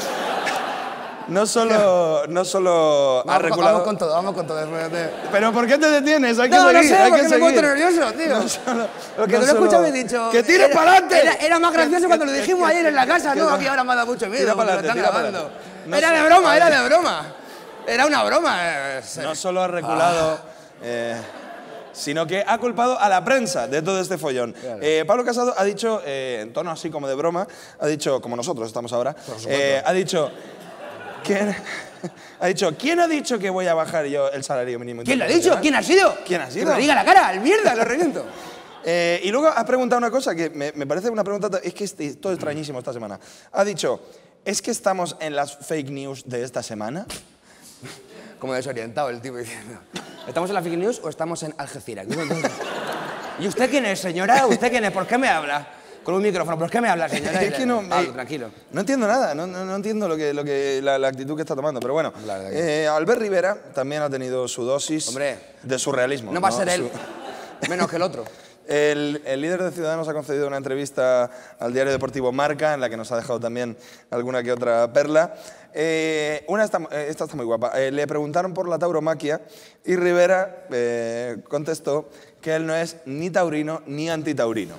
No solo, no solo ha Vamos, con- reculado... vamos con todo, vamos con todo. espérate. ¿Pero por qué te detienes? Hay que No, no seguir, sé, hay que porque me he puesto seguir. nervioso, tío. No solo- Lo que no no lo he solo- escuchado me he dicho... ¡Que tires era- para adelante! Era, era más gracioso cuando lo dijimos ayer en la casa, ¿no? que- Aquí ahora me ha dado mucho miedo tira porque lo pa'lante, están tira grabando. pa'lante. No Era sé- de broma, era de broma. Era una broma. eh, No solo ha reculado, eh, sino que ha culpado a la prensa de todo este follón. Eh, Pablo Casado ha dicho, eh, en tono así como de broma, ha dicho, como nosotros estamos ahora, eh, ha dicho... ¿Quién, ha dicho, ¿quién ha dicho que voy a bajar yo el salario mínimo ¿Quién lo ha dicho? interprofesional? ¿Quién ha sido? ¿Quién ha sido? Que me lo diga a la cara, al mierda, lo reviento. Eh, y luego ha preguntado una cosa que me, me parece una pregunta, es que es todo extrañísimo esta semana. Ha dicho, ¿es que estamos en las fake news de esta semana? Como desorientado el tipo diciendo, ¿estamos en la fake news o estamos en Algeciras? ¿Y usted quién es, señora? ¿Usted quién es? ¿Por qué me habla? Con un micrófono, ¿por qué me habla, señora? Es que no, Pablo, eh, tranquilo. No entiendo nada, no, no, no entiendo lo que, lo que, la, la actitud que está tomando, pero bueno. La verdad que- Eh, Albert Rivera también ha tenido su dosis Hombre, de surrealismo. No va a ser él, Su- menos que el otro. El, el líder de Ciudadanos ha concedido una entrevista al diario deportivo Marca, en la que nos ha dejado también alguna que otra perla. Eh, una está, eh, esta está muy guapa. Eh, le preguntaron por la tauromaquia y Rivera eh, contestó que él no es ni taurino ni antitaurino.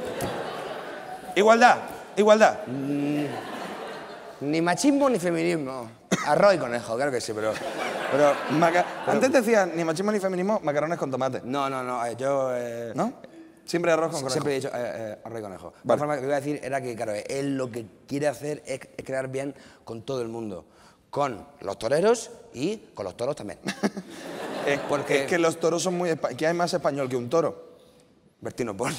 Igualdad, igualdad. Ni machismo ni feminismo. Arroz y conejo, claro que sí, pero... Pero, maca- antes decían ni machismo ni feminismo, macarones con tomate. No, no, no, eh, yo... eh, ¿No? Siempre arroz con conejo. Siempre he dicho eh, eh, arroz y conejo. Vale. La forma que iba a decir era que, claro, él lo que quiere hacer es, es quedar bien con todo el mundo. Con los toreros y con los toros también. Es, Porque- es que los toros son muy... espa- ¿Qué hay más español que un toro? Bertino Borne.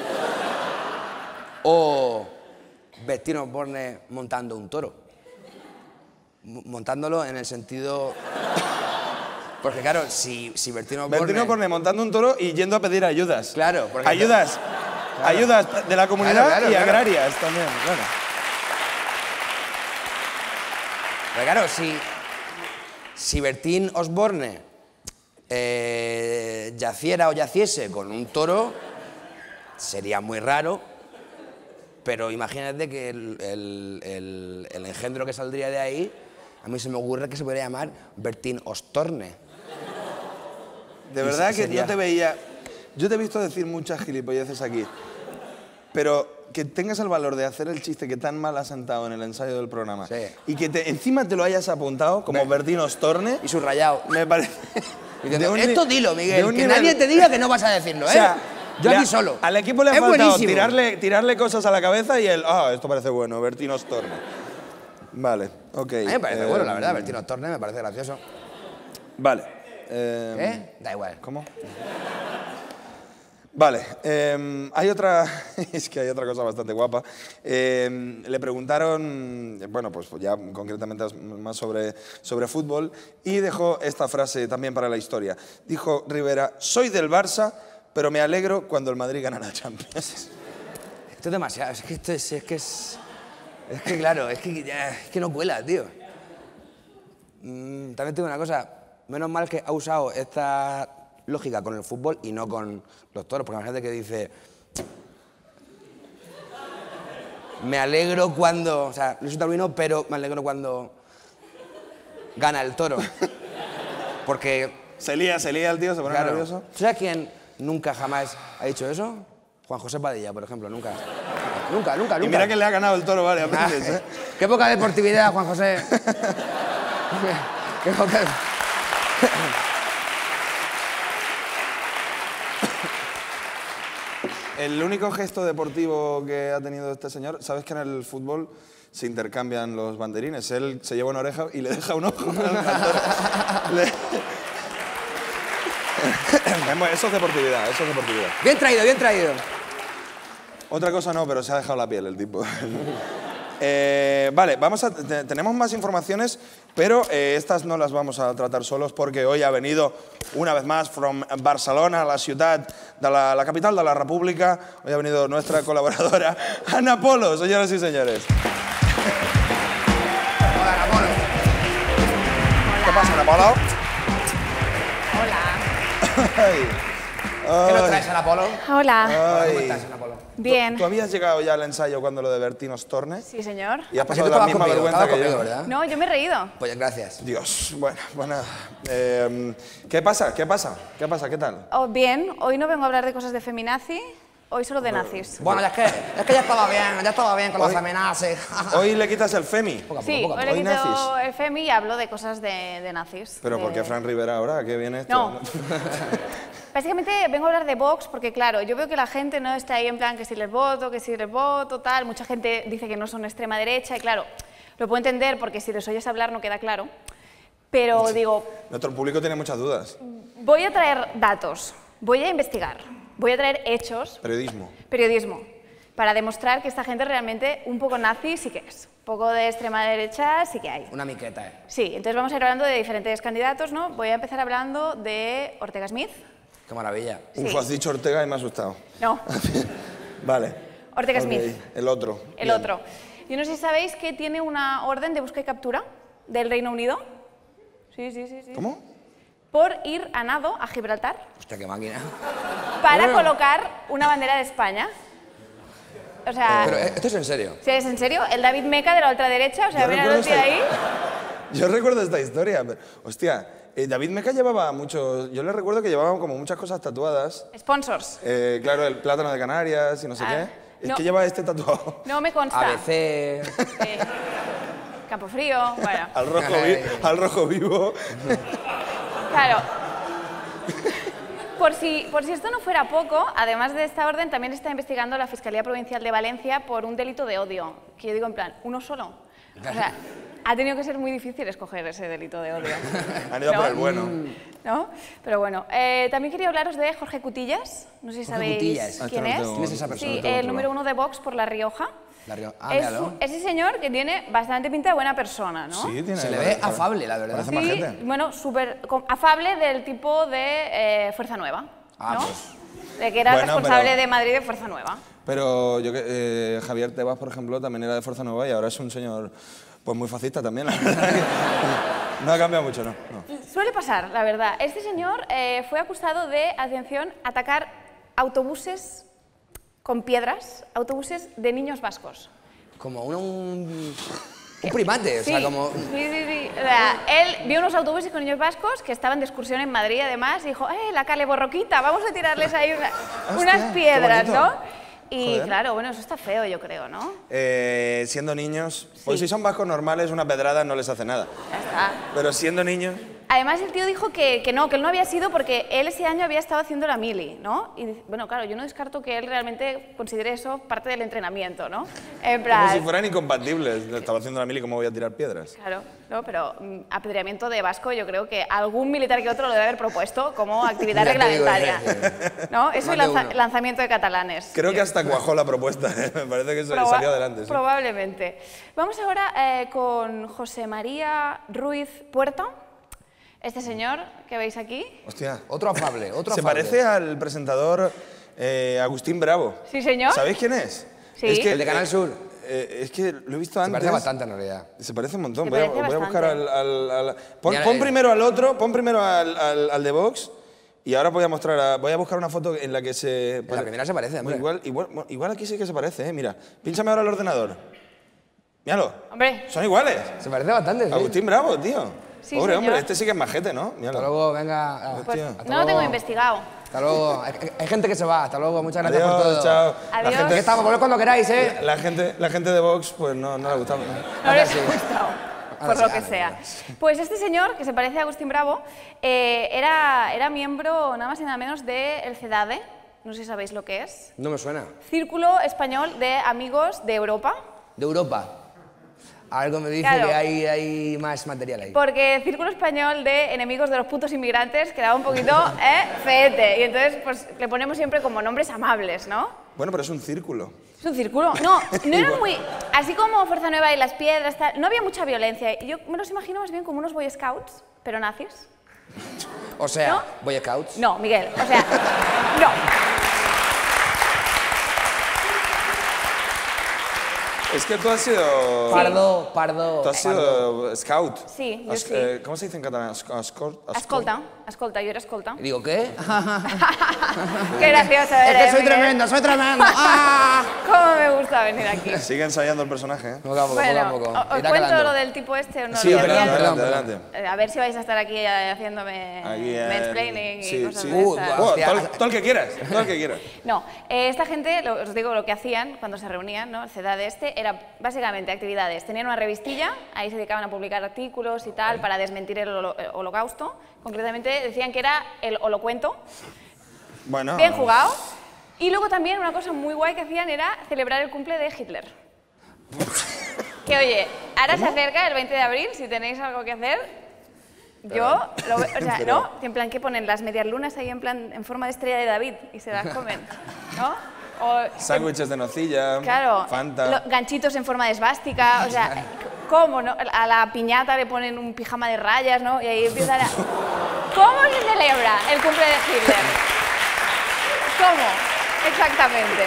O Bertino Borne montando un toro. M- Montándolo en el sentido... Porque claro, si, si Bertino Borne... Bertino Borne montando un toro y yendo a pedir ayudas. Claro, porque- Ayudas. Ayudas de la comunidad Claro, claro, y claro. agrarias también. Claro. Pero claro, si, si Bertín Osborne eh, yaciera o yaciese con un toro, sería muy raro, pero imagínate que el, el- el- el engendro que saldría de ahí, a mí se me ocurre que se podría llamar Bertín Ostorne. De Y verdad se- que sería- no te veía... Yo te he visto decir muchas gilipolleces aquí, pero que tengas el valor de hacer el chiste que tan mal has sentado en el ensayo del programa Sí. y que te- encima te lo hayas apuntado como Me- Bertín Ostorne, Y subrayado. me parece... Diciendo, de un ni- esto dilo, de Miguel, un que nivel- nadie te diga que no vas a decirlo, ¿eh? O sea, yo le aquí ha- solo. Al equipo le ha Es faltado buenísimo. tirarle, tirarle cosas a la cabeza y él, ah, esto parece bueno, Bertín Ostorne. Vale, ok. A mí me parece eh, bueno, la verdad, Bertín Ostorne me parece gracioso. Vale. eh, ¿Eh? Da igual. ¿Cómo? Vale, eh, hay otra, es que hay otra cosa bastante guapa. Eh, le preguntaron, bueno, pues ya concretamente más sobre, sobre fútbol y dejó esta frase también para la historia. Dijo Rivera, soy del Barça, pero me alegro cuando el Madrid gana la Champions. Esto es demasiado, es que esto es, es que es... Es que claro, es que, ya- es que no cuela, tío. Mm, también tengo una cosa, menos mal que ha usado esta lógica con el fútbol y no con los toros, porque hay gente que dice... Me alegro cuando... O sea, no soy taurino, pero me alegro cuando gana el toro. Porque... Se lía, se lía el tío, se pone claro, nervioso. ¿sabes quién nunca jamás ha dicho eso? Juan José Padilla, por ejemplo, nunca. Nunca, nunca, nunca. Y mira que le ha ganado el toro varias veces, ¿eh? Qué poca deportividad, Juan José. Qué poca... El único gesto deportivo que ha tenido este señor, ¿sabes que en el fútbol se intercambian los banderines? Él se lleva una oreja y le deja un ojo. Le... Eso es deportividad, eso es deportividad. Bien traído, bien traído. Otra cosa no, pero se ha dejado la piel el tipo. Eh, vale, vamos a, te, tenemos más informaciones, pero eh, estas no las vamos a tratar solos porque hoy ha venido una vez más from Barcelona, la ciudad, de la, la capital de la República. Hoy ha venido nuestra colaboradora Ana Polo, señoras y señores. Hola, Ana Polo. ¿Qué pasa, Ana Polo? Hola. Ay, ¿Qué nos traes, Ana Polo? Hola. ay. ¿Cómo estás, Ana Polo? Bien. ¿Tú, ¿Tú habías llegado ya al ensayo cuando lo de Bertín Ostorne? Sí, señor. Y has Pues pasado tú la estabas misma conmigo, vergüenza estabas que yo. conmigo, ¿verdad? No, yo me he reído. Pues gracias. Dios, bueno, bueno. Eh, ¿Qué pasa? ¿Qué pasa? ¿Qué pasa? ¿Qué tal? Oh, bien, hoy no vengo a hablar de cosas de feminazi, hoy solo de nazis. Bueno, ya es que, es que ya estaba bien, ya estaba bien con Hoy- las amenazas. Hoy le quitas el Femi. Poco a poco, Sí, poco a hoy poco. le Hoy quito nazis. el femi y hablo de cosas de, de nazis. Pero de- ¿por qué Fran Rivera ahora? ¿A qué viene esto? No. Básicamente vengo a hablar de Vox porque, claro, yo veo que la gente no está ahí en plan que si les voto, que si les voto, tal. Mucha gente dice que no son extrema derecha y, claro, lo puedo entender porque si les oyes hablar no queda claro. Pero digo, Nuestro público tiene muchas dudas. voy a traer datos, voy a investigar, voy a traer hechos, Periodismo. periodismo, para demostrar que esta gente realmente un poco nazi sí que es. Un poco de extrema derecha sí que hay. Una miqueta, eh. Sí, entonces vamos a ir hablando de diferentes candidatos, ¿no? Voy a empezar hablando de Ortega Smith. Qué maravilla. Sí. Uf, has dicho Ortega y me ha asustado. No, Vale. Ortega Ok, Smith, el otro. el Bien. otro. Yo no sé si sabéis que tiene una orden de busca y captura del Reino Unido. Sí, sí, sí, sí. ¿Cómo? Por ir a nado a Gibraltar Hostia, qué máquina. para Bueno. colocar una bandera de España. O sea, Pero eh, esto es en serio. ¿sí es en serio? El David Meca de la ultraderecha, o sea, Yo mira recuerdo el tío esta- ahí. Yo recuerdo esta historia. pero- hostia, eh, David Meca llevaba muchos... Yo le recuerdo que llevaba como muchas cosas tatuadas. Sponsors. Eh, claro, el plátano de Canarias y no sé Ah, qué. Es no. que lleva este tatuado. No me consta. A B C... Sí. Campo Frío, bueno. Al rojo, vi- al rojo vivo. Claro. Por si, por si esto no fuera poco, además de esta orden, también está investigando la Fiscalía Provincial de Valencia por un delito de odio. Que yo digo en plan, ¿uno solo? O sea, ha tenido que ser muy difícil escoger ese delito de odio. Han ido ¿No? por el bueno. ¿No? Pero bueno, eh, también quería hablaros de Jorge Cutillas. No sé si Jorge sabéis Cutillas. Ah, quién esto no es. tengo- ¿Quién es esa persona? Sí, No tengo el otro. número uno de Vox por La Rioja. La Río- Ah, Es míralo. un- ese señor que tiene bastante pinta de buena persona, ¿no? Sí, tiene... Se le ve afable, la verdad. Parece Sí, majete. bueno, súper com- afable del tipo de eh, Fuerza Nueva, Ah, ¿no? pues. De que era Bueno, responsable pero- de Madrid de Fuerza Nueva. Pero yo que eh, Javier Tebas, por ejemplo, también era de Fuerza Nueva y ahora es un señor pues muy fascista también, la verdad. que no ha cambiado mucho, ¿no? no. Suele pasar, la verdad. Este señor eh, fue acusado de, atención, atacar autobuses con piedras, autobuses de niños vascos. Como un, un, un primate, o Sí, sea, como... sí, sí, sí. O sea, él vio unos autobuses con niños vascos que estaban de excursión en Madrid, además, y dijo, ¡eh, la cale borroquita! Vamos a tirarles ahí una- Hostia, unas qué piedras, bonito. ¿no? Y Joder. claro, bueno, eso está feo, yo creo, ¿no? Eh, siendo niños, pues Sí. si son vascos normales, una pedrada no les hace nada. Ya está. Pero siendo niños... Además, el tío dijo que, que no, que él no había sido porque él ese año había estado haciendo la mili, ¿no? Y dice- bueno, claro, yo no descarto que él realmente considere eso parte del entrenamiento, ¿no? En plan, Como si fueran incompatibles. Estaba haciendo la mili, ¿cómo voy a tirar piedras? Claro, no, pero mm, apedreamiento de vasco yo creo que algún militar que otro lo debe haber propuesto como actividad Ya te digo, reglamentaria, sí. ¿no? Eso y Más de lanza- uno. lanzamiento de catalanes. Creo que hasta cuajó la propuesta, ¿eh? Me parece que eso Proba- salió adelante. Sí. Probablemente. Vamos ahora eh, con José María Ruiz Puerta, este señor que veis aquí. Hostia. Otro afable, otro Se afable. parece al presentador eh, Agustín Bravo. Sí, señor. ¿Sabéis quién es? Sí. Es que, El de Canal eh, Sur. eh, es que lo he visto Se antes. parece bastante en realidad. Se parece un montón. Se Voy a, parece voy a buscar al... bastante. al- al- pon Mira, pon eh. primero al otro, pon primero al, al, al de Vox y ahora voy a mostrar, a- voy a buscar una foto en la que se... la primera se parece, hombre. Igual, igual, igual aquí sí que se parece, ¿eh? Mira, pínchame ahora el ordenador. Míralo. Hombre, Son iguales. Se parece bastante, sí. Agustín Bravo, tío. Sí, Pobre señor. hombre, este sí que es majete, ¿no? Hasta Míralo. luego, venga. ah, pues Hostia. no lo tengo investigado. Hasta luego. Hay, hay gente que se va. Hasta luego. Muchas gracias por Adiós, todo. chao. La Adiós. gente, Aquí estamos. Volved cuando queráis, ¿eh? la, gente, la gente de Vox, pues no, no le gusta. No Ahora les sí. ha gustado, Ahora por sí, lo que ahora sea. Pues este señor, que se parece a Agustín Bravo, eh, era, era miembro nada más y nada menos del CEDADE, no sé si sabéis lo que es, No me suena. Círculo Español de Amigos de Europa, De Europa. Algo me dice Claro. que hay, hay más material ahí. porque Círculo Español de Enemigos de los Putos Inmigrantes quedaba un poquito eh, feete, y entonces pues le ponemos siempre como nombres amables, ¿no? Bueno, pero es un círculo. Es un círculo. No, no eran muy... Así como Fuerza Nueva y Las Piedras, tal, no había mucha violencia. Yo me los imagino más bien como unos Boy Scouts, pero nazis. O sea, ¿No? Boy Scouts. No, Miguel, o sea, no. Es que tú has sido... Pardo, pardo. Tú has pardo. sido scout. Sí, yo As- sí. eh, ¿Cómo se dice en catalán? As- ascol- ascol- Escolta, escolta, yo era escolta. Y digo, ¿qué? Qué gracioso Es eres, que soy Miguel. tremendo, soy tremendo. ¡Ah! Cómo me gusta venir aquí. Sigue ensayando el personaje, ¿eh? Poco a poco, Bueno, poco a ¿os poco. os Irá cuento calando. lo del tipo este o no? Sí, lo adelante, del- adelante, perdón, adelante. Eh, A ver si vais a estar aquí eh, haciéndome Aquí, eh, mansplaining y sí, cosas sí. de Uh, esas. buah. Oh, Hostia. todo, el- todo el que quieras, todo el que quieras. No, eh, esta gente, lo- os digo lo que hacían cuando se reunían, ¿no? El CEDADE este, era básicamente actividades. Tenían una revistilla, ahí se dedicaban a publicar artículos y tal para desmentir el, holo- el holocausto. Concretamente decían que era el holocuento. Bueno, Bien jugado. Y luego también una cosa muy guay que hacían era celebrar el cumple de Hitler. Que oye, ahora se acerca el veinte de abril, si tenéis algo que hacer, yo, lo, ve- o sea, Pero- ¿no? En plan que ponen las medias lunas ahí en plan en forma de estrella de David y se las comen, ¿no? O, sándwiches de nocilla, claro, Fanta. lo- ganchitos en forma de esvástica, o sea, ¿cómo, no? A la piñata le ponen un pijama de rayas, ¿no? Y ahí empiezan a... ¿Cómo se celebra el cumple de Hitler? ¿Cómo? Exactamente.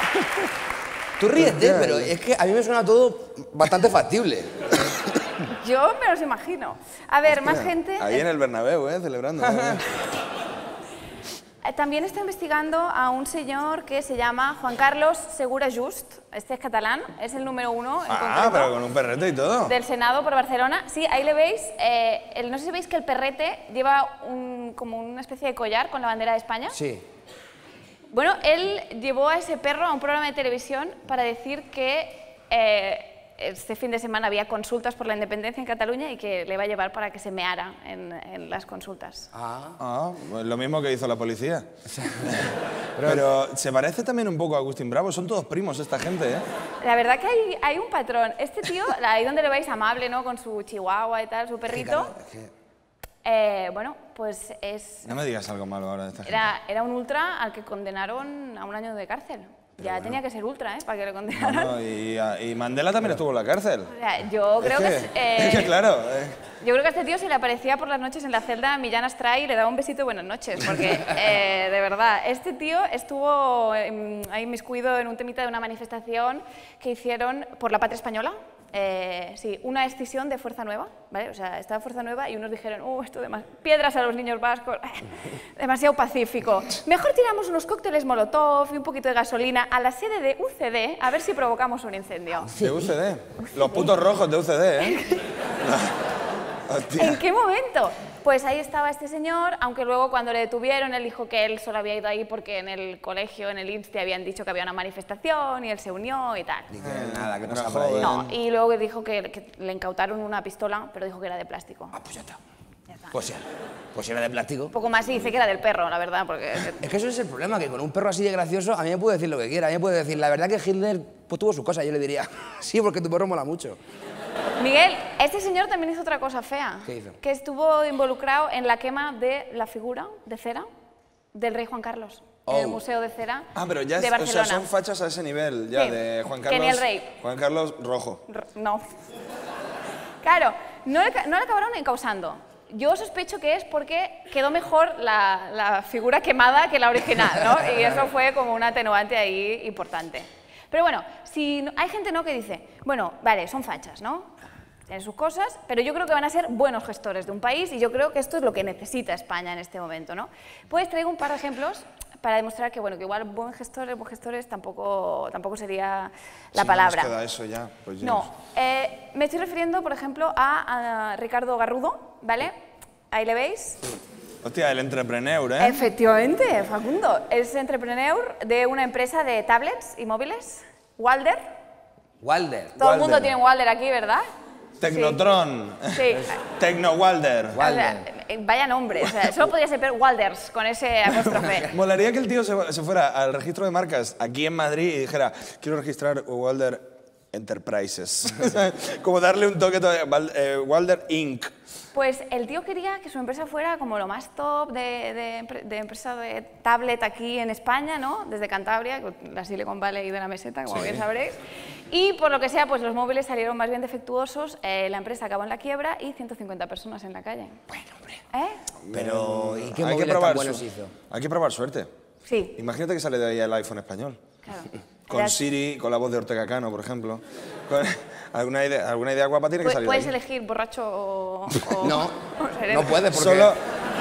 Tú ríete, pero es que a mí me suena todo bastante factible. Yo me los imagino. A ver, más gente... Ahí en el Bernabéu, ¿eh? Celebrando. ¿eh? Eh, También está investigando a un señor que se llama Juan Carlos Segura Just, este es catalán, es el número uno en Ah, concreto pero con un perrete y todo. del Senado por Barcelona. Sí, ahí le veis, eh, el- no sé si veis que el perrete lleva un- como una especie de collar con la bandera de España. Sí. Bueno, él llevó a ese perro a un programa de televisión para decir que eh, este fin de semana había consultas por la independencia en Cataluña y que le iba a llevar para que se meara en, en las consultas. Ah. Ah, pues lo mismo que hizo la policía. Pero se parece también un poco a Agustín Bravo. Son todos primos esta gente, ¿eh? La verdad que hay, hay un patrón. Este tío, ahí donde le veis amable, ¿no? Con su chihuahua y tal, su perrito. Es que- eh, bueno, pues es, No me digas algo malo ahora de esta gente. era, era un ultra al que condenaron a un año de cárcel. Ya tenía que ser ultra, ¿eh? Para que le condenaran. No, y, y Mandela también estuvo en la cárcel. O sea, yo creo es que, que, es, eh, es que claro. eh. yo creo que a este tío se le aparecía por las noches en la celda a Millán Astray y le daba un besito de buenas noches, porque eh, de verdad, este tío estuvo eh, ahí inmiscuido en un temita de una manifestación que hicieron por la patria española. Eh, sí, una escisión de Fuerza Nueva, ¿vale? O sea, estaba Fuerza Nueva y unos dijeron, uh, esto de piedras a los niños vascos, demasiado pacífico. Mejor tiramos unos cócteles Molotov y un poquito de gasolina a la sede de U C D a ver si provocamos un incendio. De U C D. Los putos rojos de U C D, ¿eh? Hostia. ¿En qué momento? Pues ahí estaba este señor, aunque luego cuando le detuvieron él dijo que él solo había ido ahí porque en el colegio, en el INSTE, habían dicho que había una manifestación y él se unió y tal. Y que nada, que no Una está por ahí. joven. No, y luego dijo que, que le incautaron una pistola, pero dijo que era de plástico. Ah, pues ya está. Ya está. Pues ya. Pues si era de plástico. Un poco más y dice que era del perro, la verdad, porque... Es que eso es el problema, que con un perro así de gracioso a mí me puede decir lo que quiera. A mí me puede decir, la verdad que Hitler pues, tuvo su cosa. Yo le diría, sí, porque tu perro mola mucho. Miguel, este señor también hizo otra cosa fea. ¿Qué hizo? Que estuvo involucrado en la quema de la figura de cera del rey Juan Carlos, en el Oh. Museo de Cera Ah, pero ya de es, o Barcelona. sea, son fachas a ese nivel ya Sí, de Juan que Carlos. ni el rey. Juan Carlos rojo. R- No. Claro, no le, ca- no le acabaron encausando. Yo sospecho que es porque quedó mejor la, la figura quemada que la original, ¿no? Y eso fue como un atenuante ahí importante. Pero bueno, si no, hay gente no que dice, bueno, vale, son fachas, ¿no? Tienen sus cosas, pero yo creo que van a ser buenos gestores de un país y yo creo que esto es lo que necesita España en este momento, ¿no? Pues traigo un par de ejemplos para demostrar que, bueno, que igual buen gestores, buen gestores tampoco, tampoco sería la si palabra. No nos queda eso ya, pues ya no, eh, me estoy refiriendo, por ejemplo, a, a Ricardo Garrudo, ¿vale? Ahí le veis. Hostia, el entrepreneur, ¿eh? Efectivamente, Facundo. Es entrepreneur de una empresa de tablets y móviles, Walder. Walder. Todo Walder. el mundo tiene Walder aquí, ¿verdad? Tecnotron. Sí. Tecno Walder. O sea, vaya nombre, o sea, solo podría ser Walders con ese apóstrofe. Molaría que el tío se, se fuera al registro de marcas aquí en Madrid y dijera, quiero registrar Walder Enterprises. Como darle un toque, todavía, eh, Walder incorporated. Pues el tío quería que su empresa fuera como lo más top de, de, de empresa de tablet aquí en España, ¿no? Desde Cantabria, la Silicon Valley de la meseta, como sí. bien sabréis. Y por lo que sea, pues los móviles salieron más bien defectuosos, eh, la empresa acabó en la quiebra y ciento cincuenta personas en la calle. Bueno, hombre. ¿Eh? Pero, ¿y qué hay que móviles probar tan buenos su- hizo? Hay que probar suerte. Sí. Imagínate que sale de ahí el iPhone español. Claro. Con Era- Siri, con la voz de Ortega Cano, por ejemplo. Con- alguna, idea, alguna idea guapa tiene que Pu- salir Puedes de ahí. elegir borracho o... o- No, o sereno. no puede porque... Solo...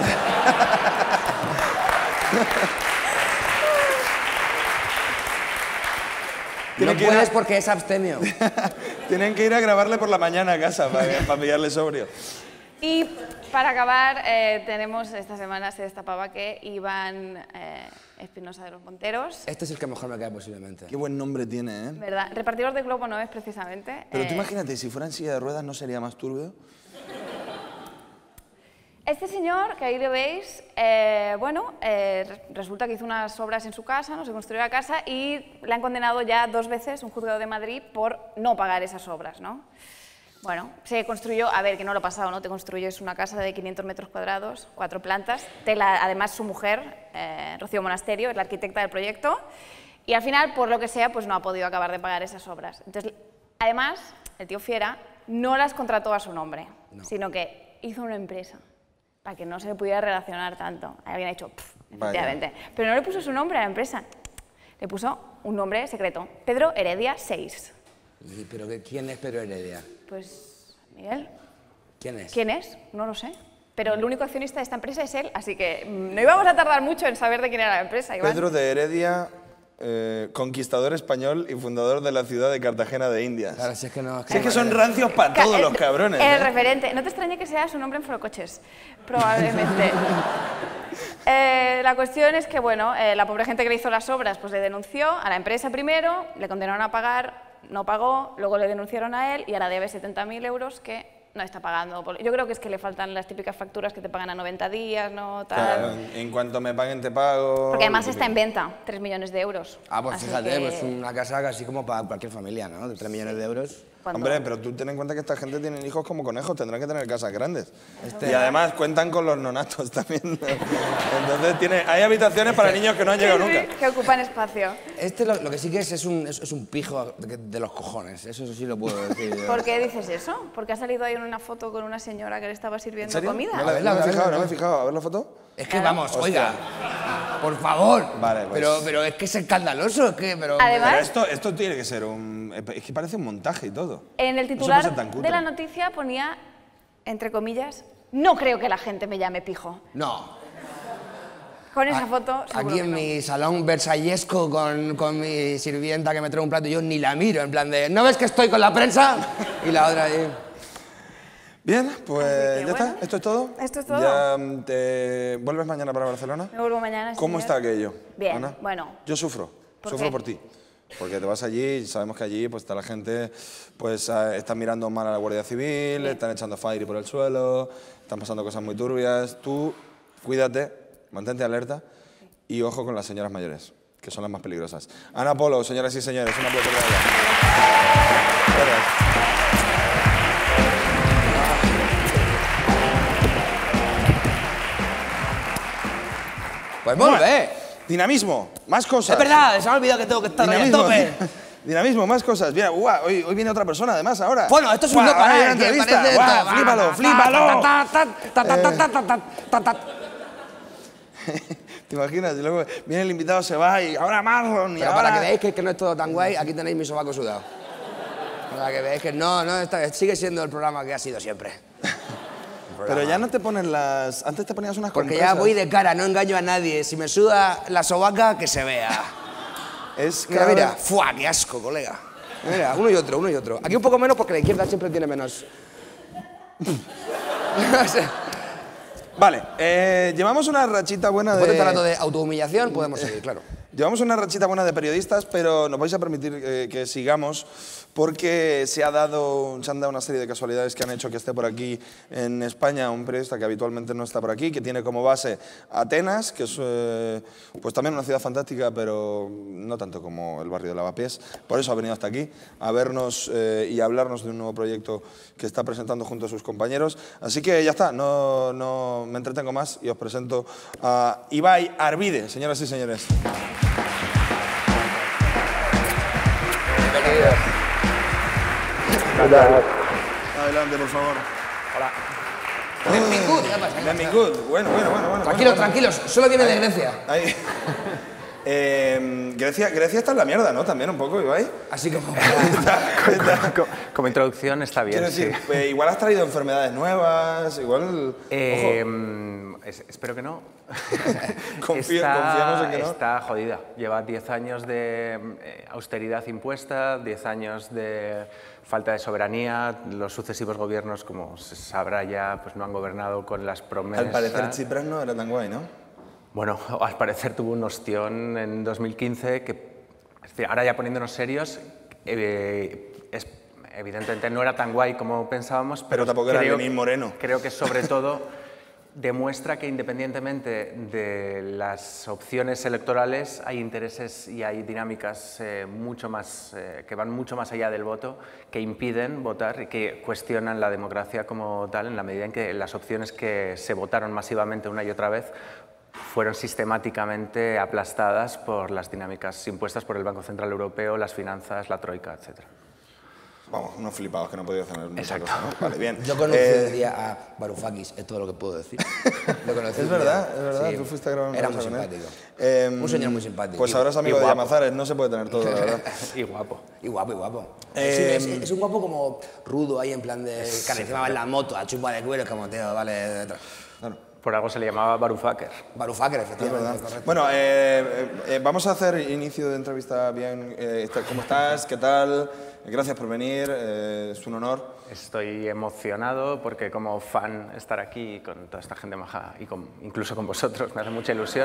No Tiene que ir a- puedes porque es abstemio. Tienen que ir a grabarle por la mañana a casa para, para pillarle sobrio. Y para acabar, eh, tenemos esta semana se destapaba que Iván eh, Espinosa de los Monteros, Este es el que mejor me cae posiblemente. Qué buen nombre tiene, ¿eh? ¿verdad? Repartidor de globo no es precisamente. Pero tú eh, imagínate, si fuera en silla de ruedas, ¿no sería más turbio? Este señor, que ahí lo veis, eh, bueno, eh, re- resulta que hizo unas obras en su casa, no se construyó la casa y le han condenado ya dos veces un juzgado de Madrid por no pagar esas obras, ¿no? Bueno, se construyó, a ver, que no lo ha pasado, ¿no? Te construyes una casa de quinientos metros cuadrados, cuatro plantas, te la- además su mujer, eh, Rocío Monasterio, es la arquitecta del proyecto, y al final, por lo que sea, pues no ha podido acabar de pagar esas obras. Entonces, además, el tío Fiera no las contrató a su nombre, sino que hizo una empresa para que no se le pudiera relacionar tanto. Habían hecho, pff, Vaya. efectivamente. Pero no le puso su nombre a la empresa, le puso un nombre secreto, Pedro Heredia seis. Y- ¿Pero qué- quién es Pedro Heredia? Pues, Miguel, ¿Quién es? ¿quién es? No lo sé. Pero el único accionista de esta empresa es él, así que mm, no íbamos a tardar mucho en saber de quién era la empresa, Iván. Pedro de Heredia, eh, conquistador español y fundador de la ciudad de Cartagena de Indias. Claro, si es que no... Si es que son rancios para Ca- todos el- los cabrones. El ¿eh? referente. No te extrañe que sea su nombre en Forocoches, probablemente. Eh, la cuestión es que, bueno, eh, la pobre gente que le hizo las obras pues le denunció a la empresa primero, le condenaron a pagar, no pagó, luego le denunciaron a él y ahora debe setenta mil euros que no está pagando. Por- Yo creo que es que le faltan las típicas facturas que te pagan a noventa días, ¿no? Tal. Claro, en cuanto me paguen te pago. Porque además está en venta, tres millones de euros. Ah, pues Así fíjate, que, pues una casa casi como para cualquier familia, ¿no? De tres millones de euros. cuando- Hombre, pero tú ten en cuenta que esta gente tiene hijos como conejos, tendrán que tener casas grandes. Y además cuentan con los nonatos también. Entonces tiene, hay habitaciones para niños que no han llegado Sí, nunca. sí, que ocupan espacio. Este lo, lo que sí que es es un, es, es un pijo de, de los cojones, eso sí lo puedo decir yo. ¿Por qué dices eso? Porque ha salido ahí en una foto con una señora que le estaba ¿En sirviendo serio? comida. No, la- verla, no me a he verla, fijado, a no me he verla. fijado. A ver la foto. Es que vamos, Hostia. oiga, por favor. Vale, pues. Pero, pero es que es escandaloso, es que... Pero, Además- Pero esto, esto tiene que ser un... Es que parece un montaje y todo. En el No se puede titular ser tan cutre. de la noticia ponía, entre comillas, no creo que la gente me llame pijo. No. Con esa foto, seguro Aquí que en no. mi salón versallesco con, con mi sirvienta que me trae un plato y yo ni la miro, en plan de, ¿no ves que estoy con la prensa? Y la otra ahí... Bien, pues Así que, ya bueno, está. ¿Esto es todo? esto es todo. Ya mm, te vuelves mañana para Barcelona. Me vuelvo mañana. ¿Cómo señor. está aquello? Bien, Ana? bueno. Yo sufro, ¿Por sufro qué? por ti. Porque te vas allí y sabemos que allí pues está la gente, pues eh, están mirando mal a la Guardia Civil, están echando fire por el suelo, están pasando cosas muy turbias. Tú cuídate, mantente alerta y ojo con las señoras mayores, que son las más peligrosas. Ana Polo, señoras y señores, un aplauso para ella. Gracias. Pues molt bé. Dinamismo, más cosas. Es verdad, se me ha olvidado que tengo que estar ahí a Dinamismo, tope. dinamismo, más cosas. Mira, guau, hoy, hoy viene otra persona además ahora. Bueno, esto es un Guau, no ahora hay parar. una que entrevista. parece Guau, esto. flípalo, Ta, ta, flípalo. ta, ta, ta, ta, ta, ta, ta, ta, ta, ta. ¿Te imaginas? Y luego viene el invitado, se va y ahora Marlon y Pero ahora... para que veáis que, que no es todo tan guay, aquí tenéis mi sobaco sudado. Para que veáis que no, no está, sigue siendo el programa que ha sido siempre. Pero ya no te ponen las... Antes te ponías unas Porque compresas. ya voy de cara, no engaño a nadie. Si me suda la sobaca, que se vea. Es Mira, cada mira. vez- ¡Fua, qué asco, colega! Mira, uno y otro, uno y otro. Aquí un poco menos porque la izquierda siempre tiene menos. O sea, Vale, eh, llevamos una rachita buena después de este rato de... de autohumillación, podemos seguir, claro. Llevamos una rachita buena de periodistas, pero nos vais a permitir eh, que sigamos porque se, ha dado, se han dado una serie de casualidades que han hecho que esté por aquí en España un periodista que habitualmente no está por aquí, que tiene como base Atenas, que es eh, pues también una ciudad fantástica, pero no tanto como el barrio de Lavapiés. Por eso ha venido hasta aquí a vernos eh, y a hablarnos de un nuevo proyecto que está presentando junto a sus compañeros. Así que ya está, no, no me entretengo más y os presento a Ibai Arvide, señoras y señores. Adelante, por favor. Hola. Benvingut, ¿qué pasa? Benvingut. Bueno, bueno, bueno. bueno Tranquilos, bueno, tranquilos, solo viene de Grecia. Ahí. Eh, Grecia, Grecia está en la mierda, ¿no? También un poco, Ibai. Así como... Está- está- Co- Como introducción está bien, Quiero decir, sí. eh, igual has traído enfermedades nuevas, igual... Eh, ojo, mm, es- espero que no. Confío- está, confiamos en que no. Está jodida. Lleva diez años de eh, austeridad impuesta, diez años de falta de soberanía. Los sucesivos gobiernos, como se sabrá ya, pues no han gobernado con las promesas. al parecer Tsipras no era tan guay, ¿no? Bueno, al parecer tuvo un ostión en dos mil quince que, es decir, ahora ya poniéndonos serios, eh, es, evidentemente no era tan guay como pensábamos, pero, Pero tampoco era creo, Lenín Moreno. creo que sobre todo demuestra que independientemente de las opciones electorales hay intereses y hay dinámicas eh, mucho más, eh, que van mucho más allá del voto, que impiden votar y que cuestionan la democracia como tal en la medida en que las opciones que se votaron masivamente una y otra vez fueron sistemáticamente aplastadas por las dinámicas impuestas por el Banco Central Europeo, las finanzas, la troika, etcétera. Vamos, unos flipados que no han podido hacer mucha Exacto. cosa, ¿no? Vale, bien. Yo conocí Eh, un día a Varoufakis, es todo lo que puedo decir. Lo conocí Es un verdad, día. es verdad, Sí, tú fuiste a grabar una Era cosa muy con él. simpático. Eh, Un señor muy simpático. Pues Y- ahora es amigo y de guapo. Llamazares, no se puede tener todo, la verdad. Y guapo. Y guapo, y guapo. Eh, Sí, es, es un guapo como rudo ahí, en plan de... Que encima va en la moto, a chupa de cuero, como, tío, vale... Por algo se le llamaba Varoufakis. Varoufakis, Es efectivamente, verdad. correcto. Bueno, eh, eh, eh, vamos a hacer inicio de entrevista bien. Eh, está- ¿Cómo estás? ¿Qué tal? Gracias por venir, eh, es un honor. Estoy emocionado porque como fan estar aquí con toda esta gente maja y con- incluso con vosotros me hace mucha ilusión.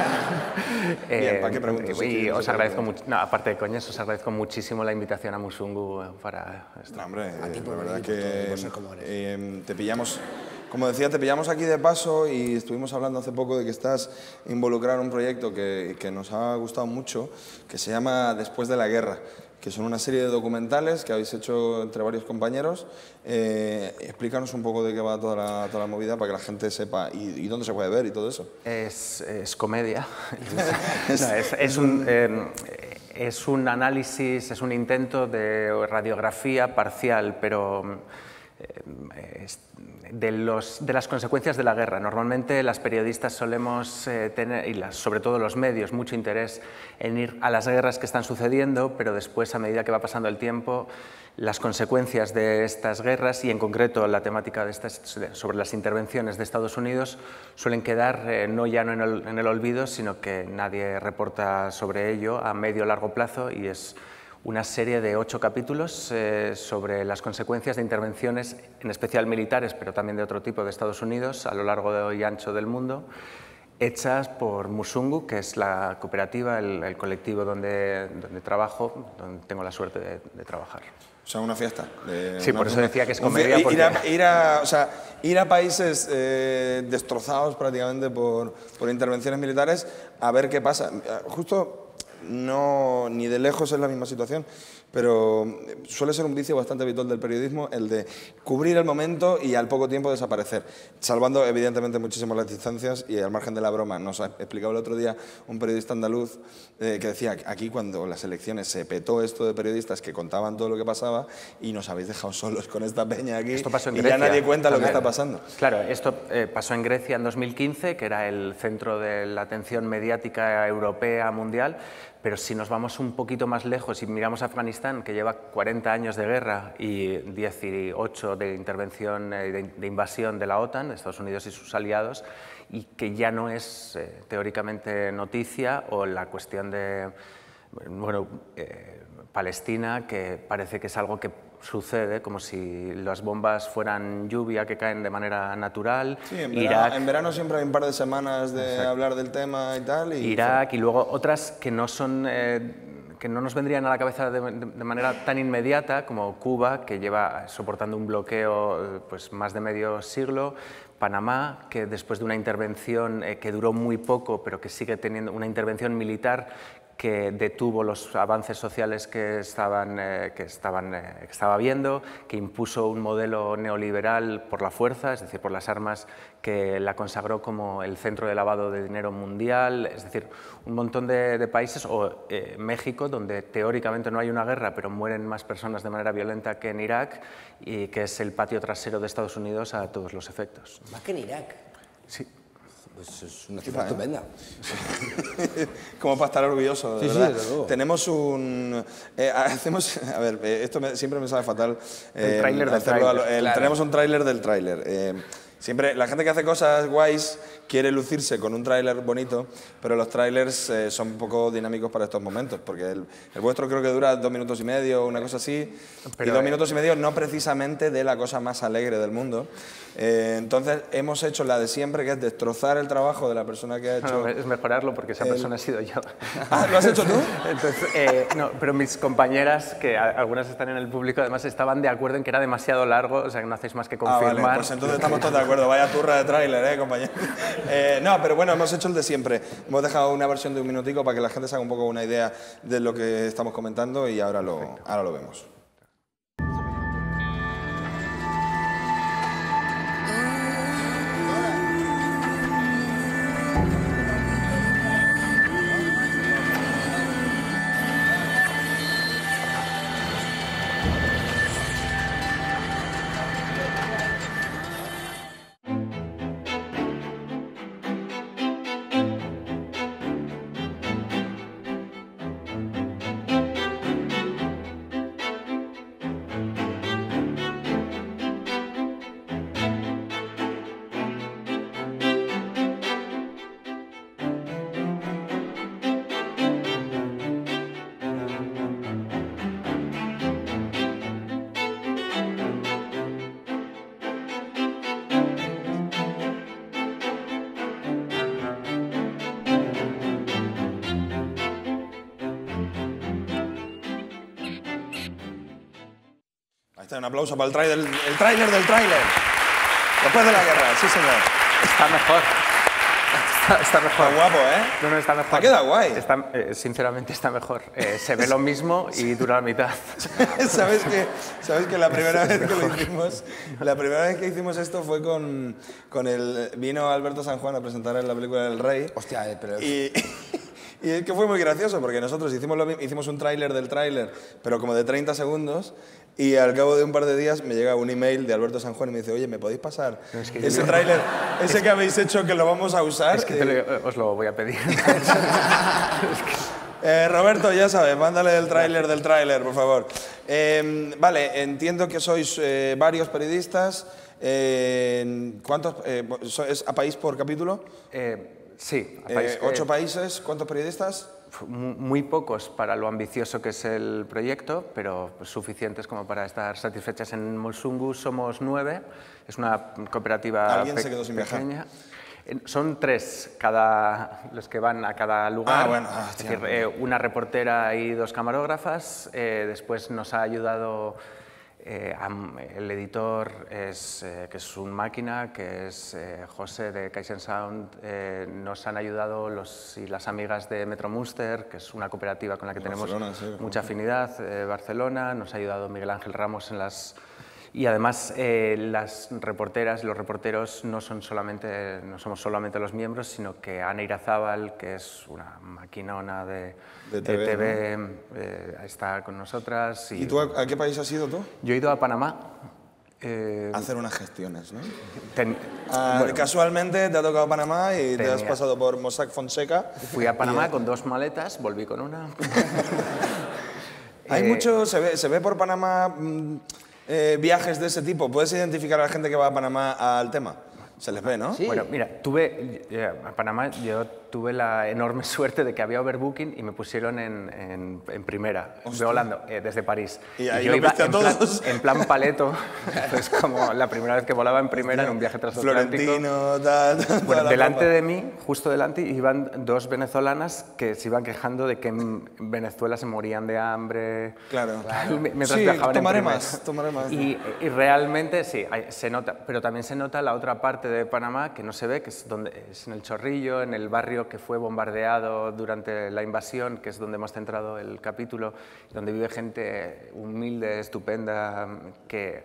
Bien, ¿para qué pregunto? Si Y quieres, os no agradezco pregunto. mucho, no, aparte de coñas, os agradezco muchísimo la invitación a Musungu para esto. No, hombre, A ti eh, por la verdad venir, por todo, que por ser como eres. eh, te pillamos, como decía, te pillamos aquí de paso y estuvimos hablando hace poco de que estás involucrado en un proyecto que, que nos ha gustado mucho, que se llama Después de la Guerra, que son una serie de documentales que habéis hecho entre varios compañeros. Eh, explícanos un poco de qué va toda la, toda la movida para que la gente sepa y, y dónde se puede ver y todo eso. Es, es comedia. No, es, es un, eh, es un análisis, es un intento de radiografía parcial, pero eh, es de, los, de las consecuencias de la guerra. Normalmente las periodistas solemos eh, tener, y las, sobre todo los medios, mucho interés en ir a las guerras que están sucediendo, pero después, a medida que va pasando el tiempo, las consecuencias de estas guerras y en concreto la temática de estas, sobre las intervenciones de Estados Unidos suelen quedar eh, no ya no en el, en el olvido, sino que nadie reporta sobre ello a medio o largo plazo, y es una serie de ocho capítulos eh, sobre las consecuencias de intervenciones, en especial militares, pero también de otro tipo de Estados Unidos, a lo largo y ancho del mundo, hechas por Musungu, que es la cooperativa, el, el colectivo donde, donde trabajo, donde tengo la suerte de, de trabajar. O sea, una fiesta. de- Sí, una- por eso decía que es un comedia, fi- ir, porque- a, ir, a, o sea, ir a países eh, destrozados prácticamente por, por intervenciones militares a ver qué pasa. Justo no, ni de lejos es la misma situación pero suele ser un vicio bastante habitual del periodismo el de cubrir el momento y al poco tiempo desaparecer, salvando evidentemente muchísimo las distancias y al margen de la broma. Nos ha explicado el otro día un periodista andaluz eh, que decía que aquí cuando las elecciones se petó esto de periodistas que contaban todo lo que pasaba y nos habéis dejado solos con esta peña aquí esto pasó en y Grecia, ya nadie cuenta también. Lo que está pasando. Claro, esto eh, pasó en Grecia en dos mil quince, que era el centro de la atención mediática europea, mundial. Pero si nos vamos un poquito más lejos y miramos a Afganistán, que lleva cuarenta años de guerra y dieciocho de intervención, de, de invasión de la OTAN, de Estados Unidos y sus aliados, y que ya no es eh, teóricamente noticia, o la cuestión de bueno, eh, Palestina, que parece que es algo que sucede, como si las bombas fueran lluvia que caen de manera natural. Sí, en, Irak, verano, en verano siempre hay un par de semanas de Exacto. hablar del tema y tal. Y Irak y luego otras que no son... Eh, que no nos vendrían a la cabeza de, de, de manera tan inmediata, como Cuba, que lleva soportando un bloqueo pues, más de medio siglo, Panamá, que después de una intervención eh, que duró muy poco, pero que sigue teniendo una intervención militar que detuvo los avances sociales que, estaban, eh, que, estaban, eh, que estaba viendo, que impuso un modelo neoliberal por la fuerza, es decir, por las armas, que la consagró como el centro de lavado de dinero mundial, es decir, un montón de, de países, o eh, México, donde teóricamente no hay una guerra, pero mueren más personas de manera violenta que en Irak, y que es el patio trasero de Estados Unidos a todos los efectos. Más que en Irak. Sí. Pues es una cifra estupenda. Como para estar orgulloso, de sí, verdad. Sí, desde luego. Tenemos un... Eh, hacemos... A ver, eh, esto me, siempre me sabe fatal. Eh, el tráiler del tráiler. Claro. Tenemos un tráiler del tráiler. Eh, siempre la gente que hace cosas guays quiere lucirse con un tráiler bonito, pero los tráilers eh, son un poco dinámicos para estos momentos, porque el, el vuestro creo que dura dos minutos y medio, una cosa así, pero y dos eh, minutos y medio no precisamente de la cosa más alegre del mundo. Eh, entonces hemos hecho la de siempre, que es destrozar el trabajo de la persona que ha hecho... No, es mejorarlo, porque esa el... persona ha sido yo. Ah, ¿lo has hecho tú? Entonces, eh, no, pero mis compañeras, que algunas están en el público, además estaban de acuerdo en que era demasiado largo, o sea que no hacéis más que confirmar. Ah, vale, pues entonces estamos todos de acuerdo, vaya turra de tráiler, eh, compañero. Eh, no, pero bueno, hemos hecho el de siempre. Hemos dejado una versión de un minutico para que la gente se haga un poco una idea de lo que estamos comentando y ahora lo, ahora lo vemos. Un aplauso para el tráiler, el tráiler del tráiler. Después de la guerra, sí señor. Está mejor. Está, está mejor. Está guapo, ¿eh? No, no, está mejor. Ha quedado guay. Está, eh, sinceramente está mejor. Eh, se ve lo mismo y dura la mitad. ¿Sabes que, ¿Sabes que la primera vez que lo hicimos, la primera vez que hicimos esto fue con, con el... Vino Alberto San Juan a presentar en la película El Rey. Hostia, pero... Y, y es que fue muy gracioso porque nosotros hicimos, lo, hicimos un tráiler del tráiler, pero como de treinta segundos. Y al cabo de un par de días me llega un email de Alberto San Juan y me dice, oye, ¿me podéis pasar no, es que ese tráiler, ese es, que habéis hecho que lo vamos a usar? Es que te lo, os lo voy a pedir. es que... eh, Roberto, ya sabes, mándale el tráiler del tráiler, por favor. Eh, vale, entiendo que sois eh, varios periodistas. Eh, ¿Cuántos? Eh, ¿Es a país por capítulo? Eh, sí. A país, eh, ¿Ocho eh, países? ¿Cuántos periodistas? Muy pocos para lo ambicioso que es el proyecto, pero suficientes como para estar satisfechas. En Molsungu somos nueve, es una cooperativa ¿Alguien se quedó sin pequeña. Viajar? Son tres cada, los que van a cada lugar. Ah, bueno. Ah, es decir, eh, una reportera y dos camarógrafas. Eh, después nos ha ayudado Eh, el editor, es, eh, que es un máquina, que es eh, José de Kaizen Sound. Eh, nos han ayudado los y las amigas de Metro Munster, que es una cooperativa con la que tenemos sí, mucha afinidad, eh, Barcelona. Nos ha ayudado Miguel Ángel Ramos en las... Y además eh, las reporteras y los reporteros no, son solamente, no somos solamente los miembros, sino que Ana Irazábal, que es una maquinona de, de T V, T V ¿no? eh, está con nosotras. ¿Y, ¿Y tú a, a qué país has ido tú? Yo he ido a Panamá. Eh, hacer unas gestiones, ¿no? Ten, ah, bueno, casualmente te ha tocado Panamá y tenía, te has pasado por Mossack Fonseca. Fui a Panamá y, con dos maletas, volví con una. Hay eh, mucho, se ve, se ve por Panamá mmm, eh, viajes de ese tipo. ¿Puedes identificar a la gente que va a Panamá al tema? Se les ve, ¿no? Sí. Bueno, mira, tuve, a Panamá yo tuve la enorme suerte de que había overbooking y me pusieron en, en, en primera, Hostia. volando eh, desde París. Y ahí y yo iba a en, todos. Plan, en plan paleto, pues como la primera vez que volaba en primera en un viaje transatlántico. Florentino, tal, tal, bueno, delante de mí, justo delante, iban dos venezolanas que se iban quejando de que en Venezuela se morían de hambre. Claro. claro. Mientras sí, viajaban tomaré en más, tomaré más. Y, y realmente sí, se nota, pero también se nota la otra parte de Panamá que no se ve, que es, donde, es en el Chorrillo, en el barrio que fue bombardeado durante la invasión, que es donde hemos centrado el capítulo, donde vive gente humilde, estupenda, que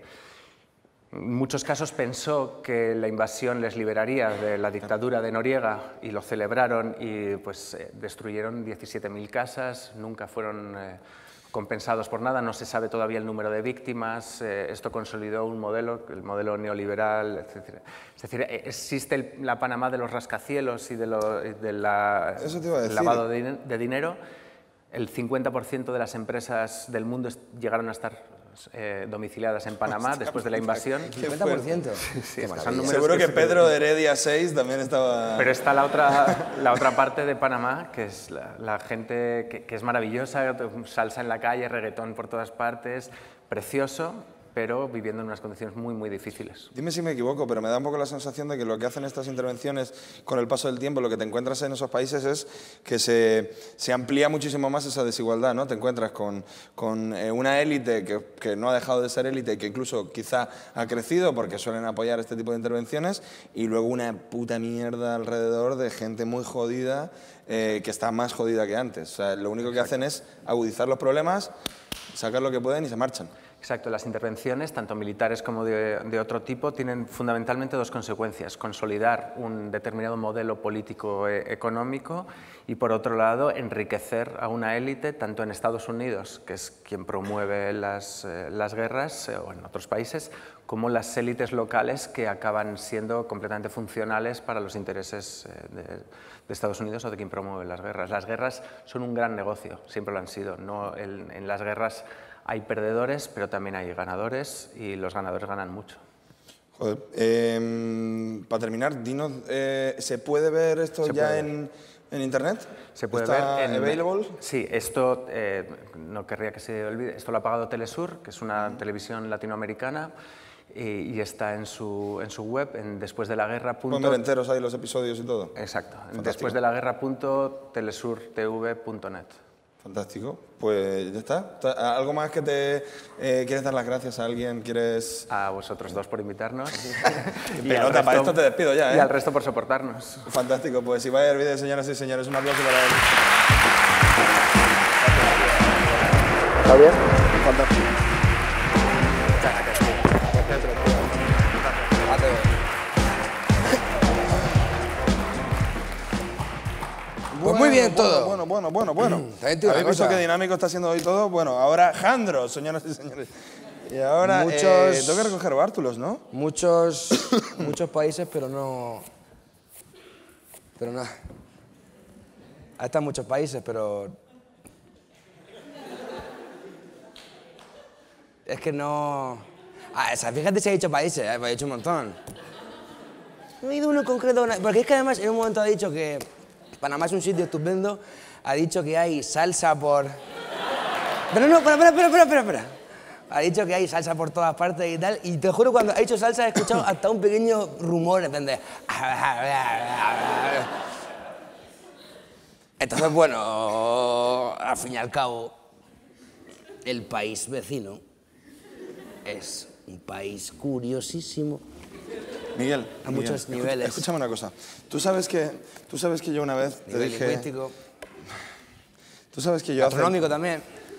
en muchos casos pensó que la invasión les liberaría de la dictadura de Noriega y lo celebraron y pues eh, destruyeron diecisiete mil casas, nunca fueron... Eh, compensados por nada, no se sabe todavía el número de víctimas, eh, esto consolidó un modelo, el modelo neoliberal, etcétera. Es decir, existe el, la Panamá de los rascacielos y de, lo, de la, del lavado de, de dinero. El cincuenta por ciento de las empresas del mundo llegaron a estar eh, domiciliadas en Panamá Hostia, después de la invasión. ¿cincuenta por ciento? Sí, sí, seguro que, que Pedro de Heredia seis también estaba... Pero está la otra, la otra parte de Panamá, que es la, la gente que, que es maravillosa, salsa en la calle, reggaetón por todas partes, precioso, pero viviendo en unas condiciones muy, muy difíciles. Dime si me equivoco, pero me da un poco la sensación de que lo que hacen estas intervenciones con el paso del tiempo, lo que te encuentras en esos países es que se, se amplía muchísimo más esa desigualdad, ¿no? Te encuentras con, con eh, una élite que, que no ha dejado de ser élite y que incluso quizá ha crecido porque suelen apoyar este tipo de intervenciones y luego una puta mierda alrededor de gente muy jodida eh, que está más jodida que antes. O sea, lo único que hacen es agudizar los problemas, sacar lo que pueden y se marchan. Exacto, las intervenciones, tanto militares como de, de otro tipo, tienen fundamentalmente dos consecuencias. Consolidar un determinado modelo político e económico y, por otro lado, enriquecer a una élite, tanto en Estados Unidos, que es quien promueve las, eh, las guerras, eh, o en otros países, como las élites locales que acaban siendo completamente funcionales para los intereses eh, de, de Estados Unidos o de quien promueve las guerras. Las guerras son un gran negocio, siempre lo han sido. No, en, en las guerras hay perdedores, pero también hay ganadores y los ganadores ganan mucho. Joder, eh, para terminar, dinos, eh, ¿se puede ver esto Se ya puede en, en Internet? Se puede ¿Está ver en available? Sí, esto eh, no querría que se olvide. Esto lo ha pagado Telesur, que es una uh-huh. televisión latinoamericana, y, y está en su, en su web, en después de la guerra. Pueden ver enteros ahí los episodios y todo. Exacto, en después de la guerra punto telesur t v punto net. Fantástico, pues ya está. ¿Algo más que te eh, quieres dar las gracias a alguien? ¿Quieres...? A vosotros dos por invitarnos. y Pelota, resto, para esto te despido ya, ¿eh? Y al resto por soportarnos. Fantástico, pues si vaya el vídeo, señoras y señores, un aplauso para él. ¿Está bien? Fantástico. Pues muy bien bueno, todo. Bueno, bueno, bueno, bueno. ¿Habéis visto qué dinámico está haciendo hoy todo? Bueno, ahora Jandro, señoras y señores. Y ahora muchos, eh, tengo que recoger bártulos, ¿no? Muchos, muchos países, pero no... Pero no... Ahí están muchos países, pero... Es que no... Ah, o sea, fíjate si ha dicho países, ¿eh? Ha dicho un montón. No he ido uno concreto, porque es que además en un momento ha dicho que Panamá es un sitio estupendo, ha dicho que hay salsa por... Pero no, espera, espera, espera, espera, espera. Ha dicho que hay salsa por todas partes y tal, y te juro, cuando ha dicho salsa he escuchado hasta un pequeño rumor, ¿entendés? Entonces, bueno, al fin y al cabo, el país vecino es un país curiosísimo. Miguel, a Miguel, muchos niveles. Escúchame una cosa. Tú sabes que, tú sabes que yo una vez te Nivel dije... lingüístico. Tú sabes que yo... Gastronómico también.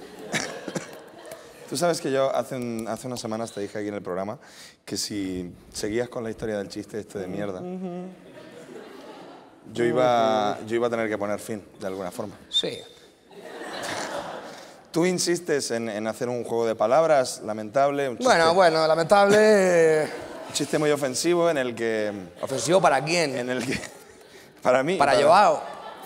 Tú sabes que yo hace, un, hace unas semanas te dije aquí en el programa que si seguías con la historia del chiste este de mierda, yo iba, yo iba a tener que poner fin, de alguna forma. Sí. Tú insistes en, en hacer un juego de palabras lamentable, un chiste, Bueno, bueno, lamentable... un chiste muy ofensivo en el que... ¿Ofensivo para quién? En el que para mí... Para Joao.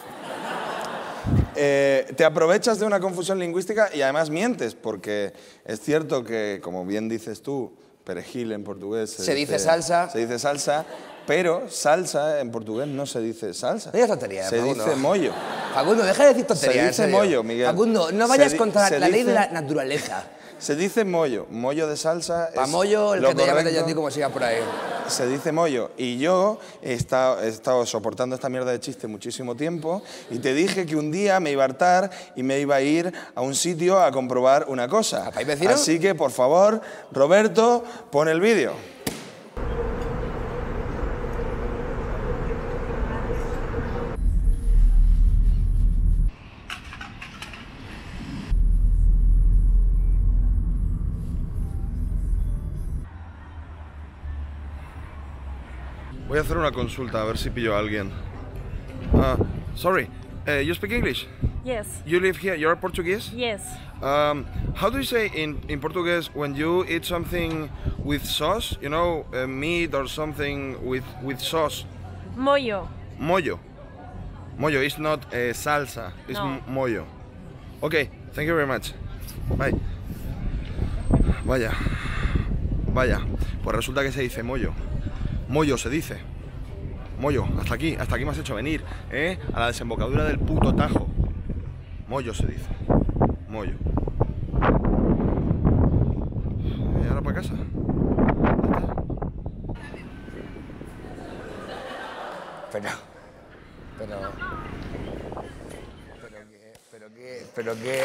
Eh, te aprovechas de una confusión lingüística y además mientes, porque es cierto que, como bien dices tú, perejil en portugués... Se dice salsa. Se dice salsa, pero salsa en portugués no se dice salsa. No digas tonterías, Se Facundo. dice mollo. Facundo, deja de decir tonterías. Se en dice serio. mollo, Miguel. Facundo, no Se vayas di- contra se la ley de dice- la naturaleza. Se dice mollo. Mollo de salsa Pa' es mollo, el lo que te llame correcto. yo a ti como sigas por ahí. Se dice mollo. Y yo he estado, he estado soportando esta mierda de chiste muchísimo tiempo y te dije que un día me iba a hartar y me iba a ir a un sitio a comprobar una cosa. ¿A país vecino? Así que, por favor, Roberto, pon el vídeo. Voy a hacer una consulta, a ver si pillo a alguien. Ah, sorry, uh, you speak English? Yes, You live here, you're Portuguese? yes. Um, how do you say in, in Portuguese when you eat something with sauce? You know, uh, meat or something with, with sauce? Mollo. Mollo. Mollo is not uh, salsa, it's No. m- mollo. Okay, thank you very much. Bye. Vaya. Vaya. Pues resulta que se dice mollo. Mollo se dice. Mollo, hasta aquí, hasta aquí me has hecho venir, ¿eh? A la desembocadura del puto Tajo. Mollo se dice. Mollo. ¿Y ahora para casa? ¿Ya está? Pero... Pero... Pero que... Pero que... Pero que...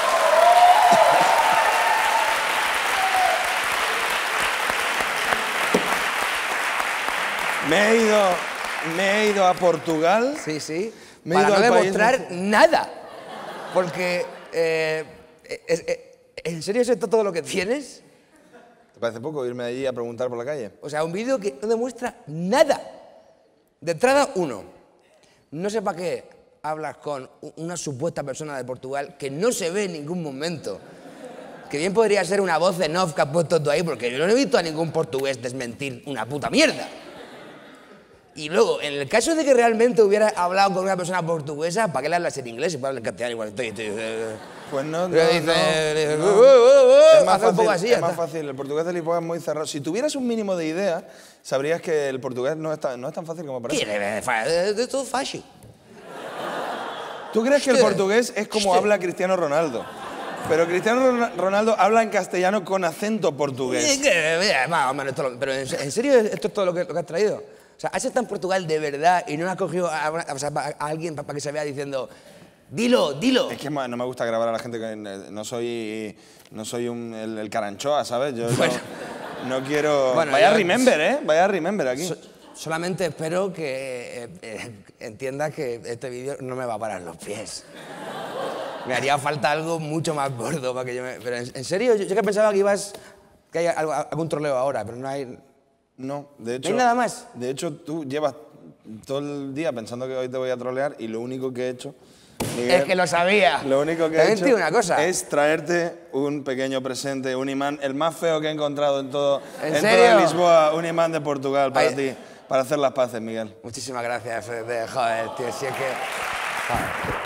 Me he ido, me he ido a Portugal. Sí, sí. Me he Para ido no al país demostrar de- nada. Porque... eh, es- es- ¿En serio es esto todo lo que tienes? ¿Te parece poco irme allí a preguntar por la calle? O sea, un vídeo que no demuestra nada. De entrada, uno. No sé para qué hablas con u- una supuesta persona de Portugal que no se ve en ningún momento. Que bien podría ser una voz en off que has puesto tú ahí, porque yo no he visto a ningún portugués desmentir una puta mierda. Y luego, en el caso de que realmente hubiera hablado con una persona portuguesa, ¿para qué le hablas en inglés y para hablar en castellano igual? Estoy, estoy, eh, Pues no, no, le no, dice, le dice, no. "Uh, uh, uh", Es más hace un poco fácil, así, es ya más está. fácil. El portugués de Lisboa es muy cerrado. Si tuvieras un mínimo de idea, sabrías que el portugués no es tan, no es tan fácil como parece. ¿Qué? Es todo fácil. ¿Tú crees que el Hostia. portugués es como Hostia. habla Cristiano Ronaldo? Pero Cristiano Ron- Ronaldo habla en castellano con acento portugués. Eh, que, eh, Más o menos, esto lo- pero en, en serio esto es todo lo que, lo que has traído. O sea, has estado en Portugal de verdad y no has cogido a, una- o sea, a alguien para que se vea diciendo, dilo, dilo. Es que ma- no me gusta grabar a la gente que eh, no soy, no soy un- el, el caranchoa, ¿sabes? Yo no- Bueno. no, quiero... Bueno, Vaya yo- remember, ¿eh? Vaya remember aquí. So- solamente espero que eh, eh, entiendas que este vídeo no me va a parar los pies. Me haría falta algo mucho más gordo para que yo me... Pero en, en serio, yo, yo que pensaba que ibas... que hay algo- algún troleo ahora, pero no hay... No, de hecho... hay nada más? De hecho, tú llevas todo el día pensando que hoy te voy a trolear y lo único que he hecho... Miguel, Es que lo sabía. Lo único que he También hecho te digo una cosa. es traerte un pequeño presente, un imán, el más feo que he encontrado en todo ¿En toda serio? Lisboa, un imán de Portugal para Ay. ti, para hacer las paces, Miguel. Muchísimas gracias, Fede. Joder, tío, si es que... Joder,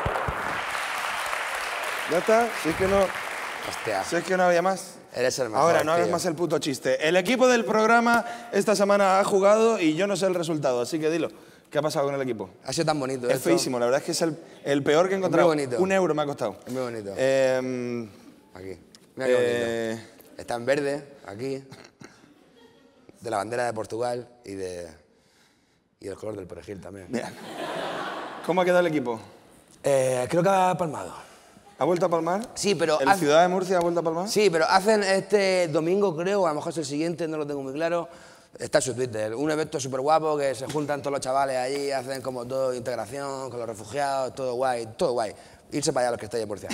Ya está, si es que no, hostia. si es que no había más. Eres el mejor, Ahora, no hagas tío. más el puto chiste. El equipo del programa esta semana ha jugado y yo no sé el resultado, así que dilo. ¿Qué ha pasado con el equipo? Ha sido tan bonito Es esto. feísimo, la verdad es que es el, el peor que he encontrado. bonito. Un euro me ha costado. Es muy bonito. Eh, Aquí. Mira qué bonito. eh, Está en verde, aquí. De la bandera de Portugal y de... Y el color del perejil también. mira. ¿Cómo ha quedado el equipo? Eh, creo que ha palmado. ¿Ha vuelto a palmar? Sí, pero... ¿En haz... Ciudad de Murcia ha vuelto a palmar? Sí, pero hacen este domingo, creo, o a lo mejor es el siguiente, no lo tengo muy claro. Está en su Twitter. Un evento súper guapo que se juntan todos los chavales allí, hacen como todo integración con los refugiados, todo guay, todo guay. Irse para allá los que estáis en Murcia.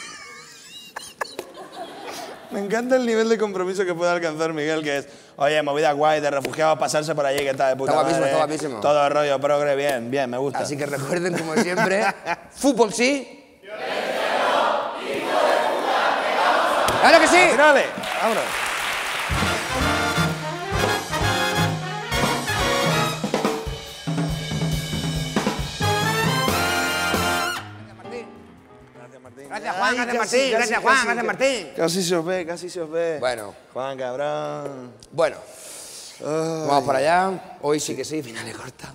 Me encanta el nivel de compromiso que puede alcanzar Miguel, que es, oye, movida guay de refugiados, pasarse por allí, que está de puta Está guapísimo, madre. está guapísimo. Todo el rollo progre, bien, bien, me gusta. Así que recuerden, como siempre, fútbol sí. ¡Claro que sí! ¡Tirale! ¡Vámonos! Gracias, Juan, Ay, gracias, casi, Martín. casi, Gracias, Juan, casi, gracias, Martín. Casi se os ve, casi se os ve. Bueno. Juan, cabrón. Bueno, Ay. vamos para allá. Hoy sí que sí, finales corta.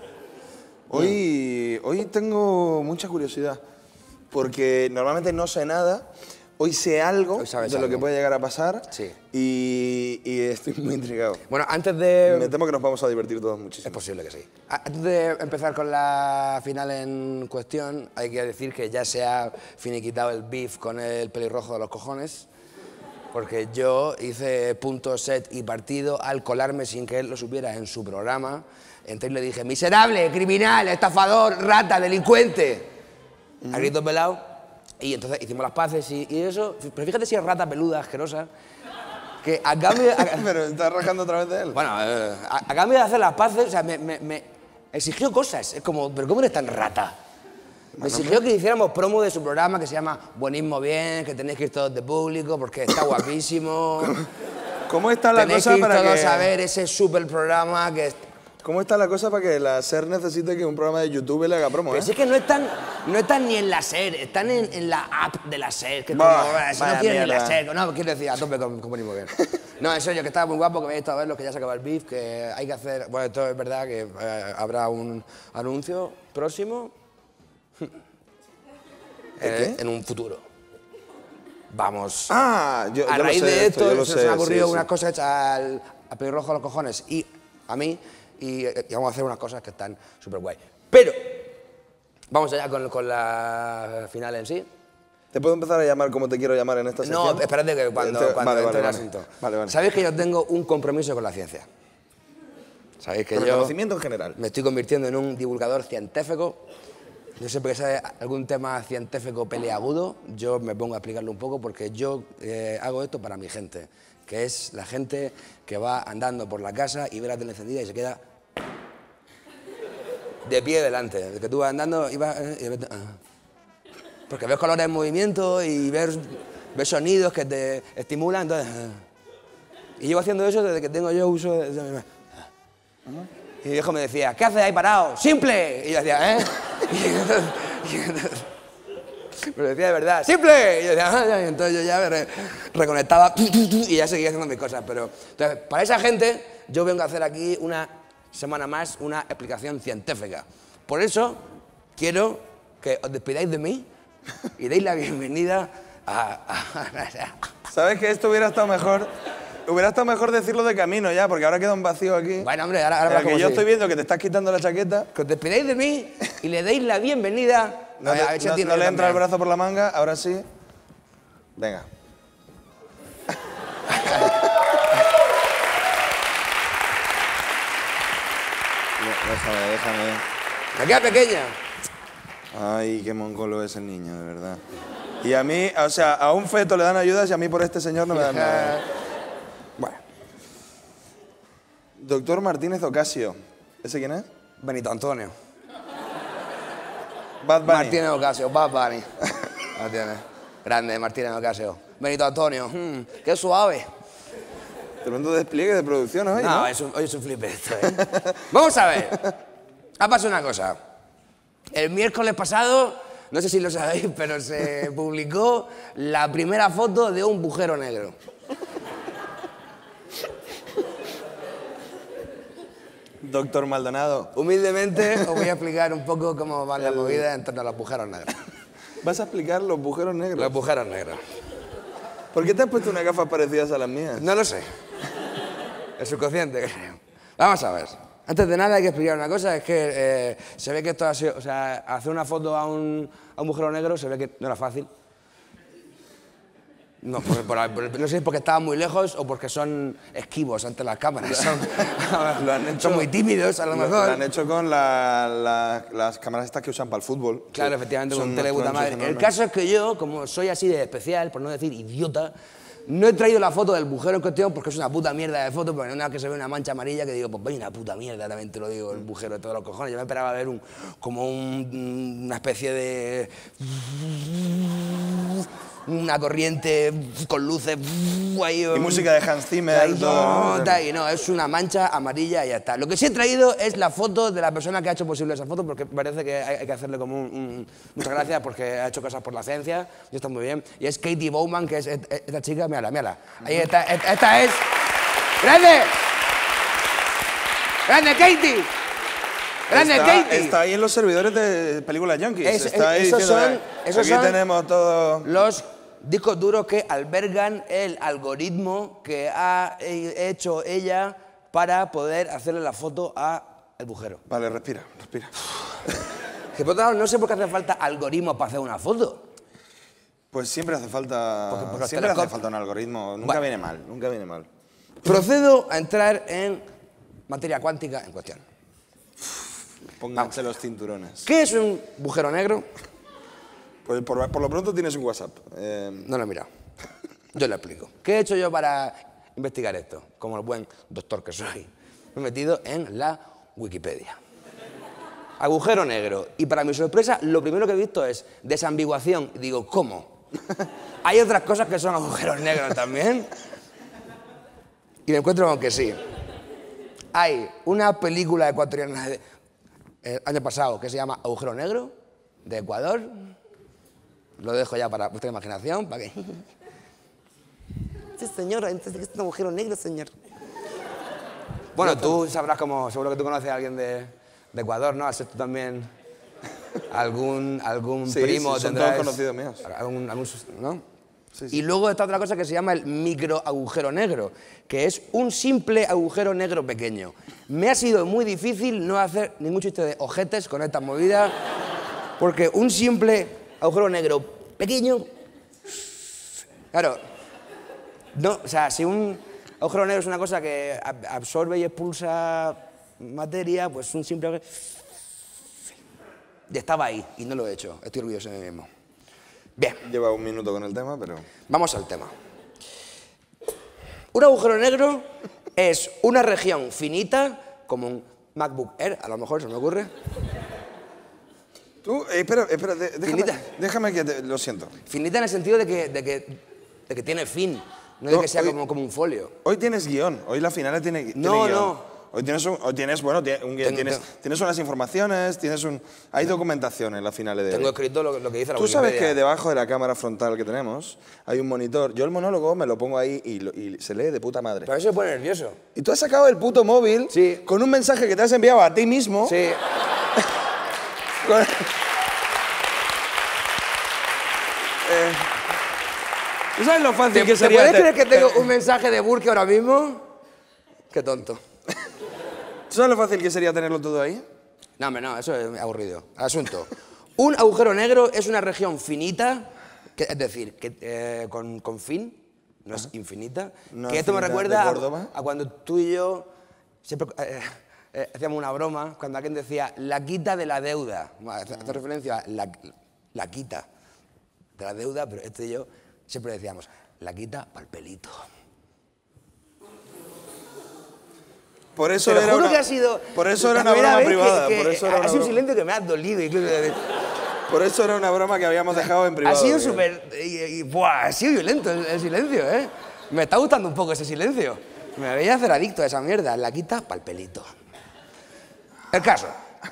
Hoy, hoy tengo mucha curiosidad, porque normalmente no sé nada. Hoy sé algo Hoy sabes de lo algo. que puede llegar a pasar. Sí. Y, y estoy muy intrigado. Bueno, antes de... Me temo que nos vamos a divertir todos Es muchísimo. posible que sí. Antes de empezar con la final en cuestión, hay que decir que ya se ha finiquitado el beef con el pelirrojo de los cojones, porque yo hice punto, set y partido al colarme sin que él lo supiera en su programa. Entonces le dije, miserable, criminal, estafador, rata, delincuente. A gritos pelados. Y entonces hicimos las paces y, y eso. Pero fíjate si es rata peluda, asquerosa, que a cambio... a- Pero estás rajando otra vez de él. Bueno, eh, a, a cambio de hacer las paces, o sea, me, me- me exigió cosas. Es como, ¿pero cómo eres tan rata? Me exigió que hiciéramos promo de su programa que se llama Buenismo Bien, que tenéis que ir todos de público porque está guapísimo. ¿Cómo está la Tenéis cosa que ir para todos que... a ver ese super programa que... ¿Cómo está la cosa para que la SER necesite que un programa de YouTube le haga promo, Pero eh? si es que no están, no están ni en la SER, están en, en la app de la SER, que es Bah, como, "Ah, si vaya no quieren ni la mierda". SER, no, quiero decir, a tope con, con Buenismo Bien. No, en serio, que estaba muy guapo, que me habéis estado a ver los que ya se acaba el beef, que hay que hacer, bueno, esto es verdad que eh, habrá un anuncio próximo qué? en, en un futuro. Vamos. Ah, yo, a yo raíz lo sé de esto, esto, yo lo se sé, nos han ocurrido sí, sí. unas cosas hechas al, al pelirrojo de los cojones y a mí, y, eh, y vamos a hacer unas cosas que están súper guay. Pero, vamos allá con, con la final en sí. ¿Te puedo empezar a llamar como te quiero llamar en esta sección? No, espérate que cuando, Te- cuando vale, entre vale, el vale. asunto. Vale, vale. Sabéis que yo tengo un compromiso con la ciencia. Sabéis que Con el yo conocimiento en general. me estoy convirtiendo en un divulgador científico. Yo siempre que sale algún tema científico peleagudo, yo me pongo a explicarlo un poco porque yo eh, hago esto para mi gente, que es la gente que va andando por la casa y ve la tele encendida y se queda de pie delante. De que tú vas andando y vas... eh, y ves- ah. Porque ves colores en movimiento y ves, ves sonidos que te estimulan, entonces... ah. Y llevo haciendo eso desde que tengo yo uso de... de- ah. Y mi viejo me decía, ¿qué haces ahí parado? ¡Simple! Y yo decía, ¿eh? Y entonces, y entonces- me lo decía de verdad, ¡simple! Y yo decía, ah, ya, y entonces yo ya me re- reconectaba y ya seguía haciendo mis cosas. Pero, entonces, para esa gente, yo vengo a hacer aquí una semana más una explicación científica. Por eso, quiero que os despidáis de mí y deis la bienvenida a... a- ¿Sabes que esto hubiera estado mejor? Hubiera estado mejor decirlo de camino ya, porque ahora queda un vacío aquí. Bueno, hombre, ahora, ahora en el verás que cómo yo sí. estoy viendo que te estás quitando la chaqueta. Que os despidáis de mí y le deis la bienvenida... No, A ver, te- a ver si no- entiendo no le yo entra el también. brazo por la manga, ahora sí. Venga. No, déjame, déjame. Me queda pequeña. Ay, qué mongolo es el niño, de verdad. Y a mí, o sea, a un feto le dan ayudas y a mí por este señor no me dan nada. Bueno, Doctor Martínez Ocasio. ¿Ese quién es? Benito Antonio. Bad Bunny. Martínez Ocasio, Bad Bunny. Lo tienes. Grande, Martínez Ocasio. Benito Antonio. mm, qué suave. Tremendo despliegue de producción hoy, No, ¿no? es un, hoy es un flipe esto, ¿eh? Vamos a ver. Ha pasado una cosa. El miércoles pasado, no sé si lo sabéis, pero se publicó la primera foto de un bujero negro. Doctor Maldonado. Humildemente os voy a explicar un poco cómo van las movidas en torno a los bujeros negros. ¿Vas a explicar los agujeros negros? Los bujeros negros. ¿Por qué te has puesto unas gafas parecidas a las mías? No lo sé. El subconsciente, creo. Vamos a ver. Antes de nada hay que explicar una cosa, es que eh, se ve que esto ha sido, o sea, hacer una foto a un, a un agujero negro se ve que no era fácil. No, por, por, por, no sé si porque estaban muy lejos o porque son esquivos ante las cámaras. Son, lo han hecho, son muy tímidos, a lo, lo, mejor. Lo han hecho con la, la, las cámaras estas que usan para el fútbol. Claro, efectivamente, con unos tele puta madre. enormes. El caso es que yo, como soy así de especial, por no decir idiota, no he traído la foto del bujero en cuestión porque es una puta mierda de foto, porque una vez que se ve una mancha amarilla que digo, pues vaya una puta mierda, también te lo digo, el bujero de todos los cojones. Yo me esperaba ver un, como un, una especie de... una corriente con luces ahí, Y música de Hans Zimmer. ahí, todo, no, y no, es una mancha amarilla y ya está. Lo que sí he traído es la foto de la persona que ha hecho posible esa foto, porque parece que hay, hay que hacerle como un, un... Muchas gracias porque ha hecho cosas por la ciencia y está muy bien. Y es Katie Bowman, que es esta chica, mírala, mírala. Ahí está, esta es... ¡Grande! ¡Grande, Katie! ¡Grande, está, Katie! Está ahí en los servidores de películas Junkies. Es, está ahí esos diciendo, son, esos aquí son tenemos todo... los discos duros que albergan el algoritmo que ha hecho ella para poder hacerle la foto a el bujero. Vale, respira, respira. Que por otro lado, no sé por qué hace falta algoritmo para hacer una foto. Pues siempre hace falta... Porque- porque los siempre hace telescopios- falta un algoritmo. Nunca Bueno. viene mal, nunca viene mal. Procedo a entrar en materia cuántica en cuestión. Pónganse los cinturones. ¿Qué es un agujero negro? Pues por, por lo pronto tienes un WhatsApp. Eh, No lo he mirado. Yo lo explico. ¿Qué he hecho yo para investigar esto? Como el buen doctor que soy. Me he metido en la Wikipedia. Agujero negro. Y para mi sorpresa, lo primero que he visto es desambiguación. Y digo, ¿cómo? ¿Hay otras cosas que son agujeros negros también? Y me encuentro con que sí. Hay una película ecuatoriana del año pasado que se llama Agujero Negro, de Ecuador. Lo dejo ya para vuestra imaginación, para que... Sí, señor, entonces es un agujero negro, señor. Bueno, tú sabrás cómo... Seguro que tú conoces a alguien de, de Ecuador, ¿no? ¿Has tú también algún, algún Sí, primo? sí, son tendrás- todos conocidos míos. Algún, algún sus- ¿no? Sí, sí. Y luego está otra cosa que se llama el microagujero negro, que es un simple agujero negro pequeño. Me ha sido muy difícil no hacer ningún chiste de ojetes con esta movida, porque un simple agujero negro pequeño... Claro, no, o sea, si un agujero negro es una cosa que ab- absorbe y expulsa materia, pues un simple agujero... Y estaba ahí, y no lo he hecho. Estoy orgulloso de mí mismo. Bien. Lleva un minuto con el tema, pero... Vamos al tema. Un agujero negro es una región finita, como un MacBook Air, a lo mejor se me ocurre. Tú, eh, espera, espera, de- déjame, Finita. déjame que te... Lo siento. Finita en el sentido de que, de que, de que tiene fin, no de No, que sea hoy- como, como un folio. Hoy tienes guión, hoy la final tiene, tiene No, guión. no. Hoy tienes, un, hoy tienes bueno, tie- un guión, Tengo- tienes, tengo- tienes unas informaciones, tienes un... Hay documentación en la finales de Tengo hoy. escrito lo, lo que dice la Tú sabes Wikipedia. que debajo de la cámara frontal que tenemos hay un monitor. Yo el monólogo me lo pongo ahí y, lo- y se lee de puta madre. Pero eso me pone nervioso. Y tú has sacado el puto móvil Sí. con un mensaje que te has enviado a ti mismo. Sí. Con- Eh, ¿Tú sabes lo fácil ¿Te, que ¿te sería? puedes te- creer que tengo te- un mensaje de Burke ahora mismo? Qué tonto. ¿Tú sabes lo fácil que sería tenerlo todo ahí? No, hombre, no, eso es aburrido. Asunto. Un agujero negro es una región finita, que- es decir, que, eh, con, con fin, no es infinita. No que esto me infinita, recuerda ¿de a, Córdoba? a cuando tú y yo siempre eh, eh, hacíamos una broma, cuando alguien decía la quita de la deuda. Hace, hace referencia a la, la quita de la deuda, pero este y yo siempre decíamos la quita pa'l pelito. Por eso Te lo era juro una, que ha sido por eso era la una primera broma vez que- privada. que por, eso era ha una sido un broma, silencio que me ha dolido. Incluso. por eso era una broma que habíamos dejado en privado. Ha sido que- súper... y- y- buah, ha sido violento el, el silencio, ¿eh? Me está gustando un poco ese silencio. Me voy a hacer adicto a esa mierda. La quita pa'l pelito. El caso.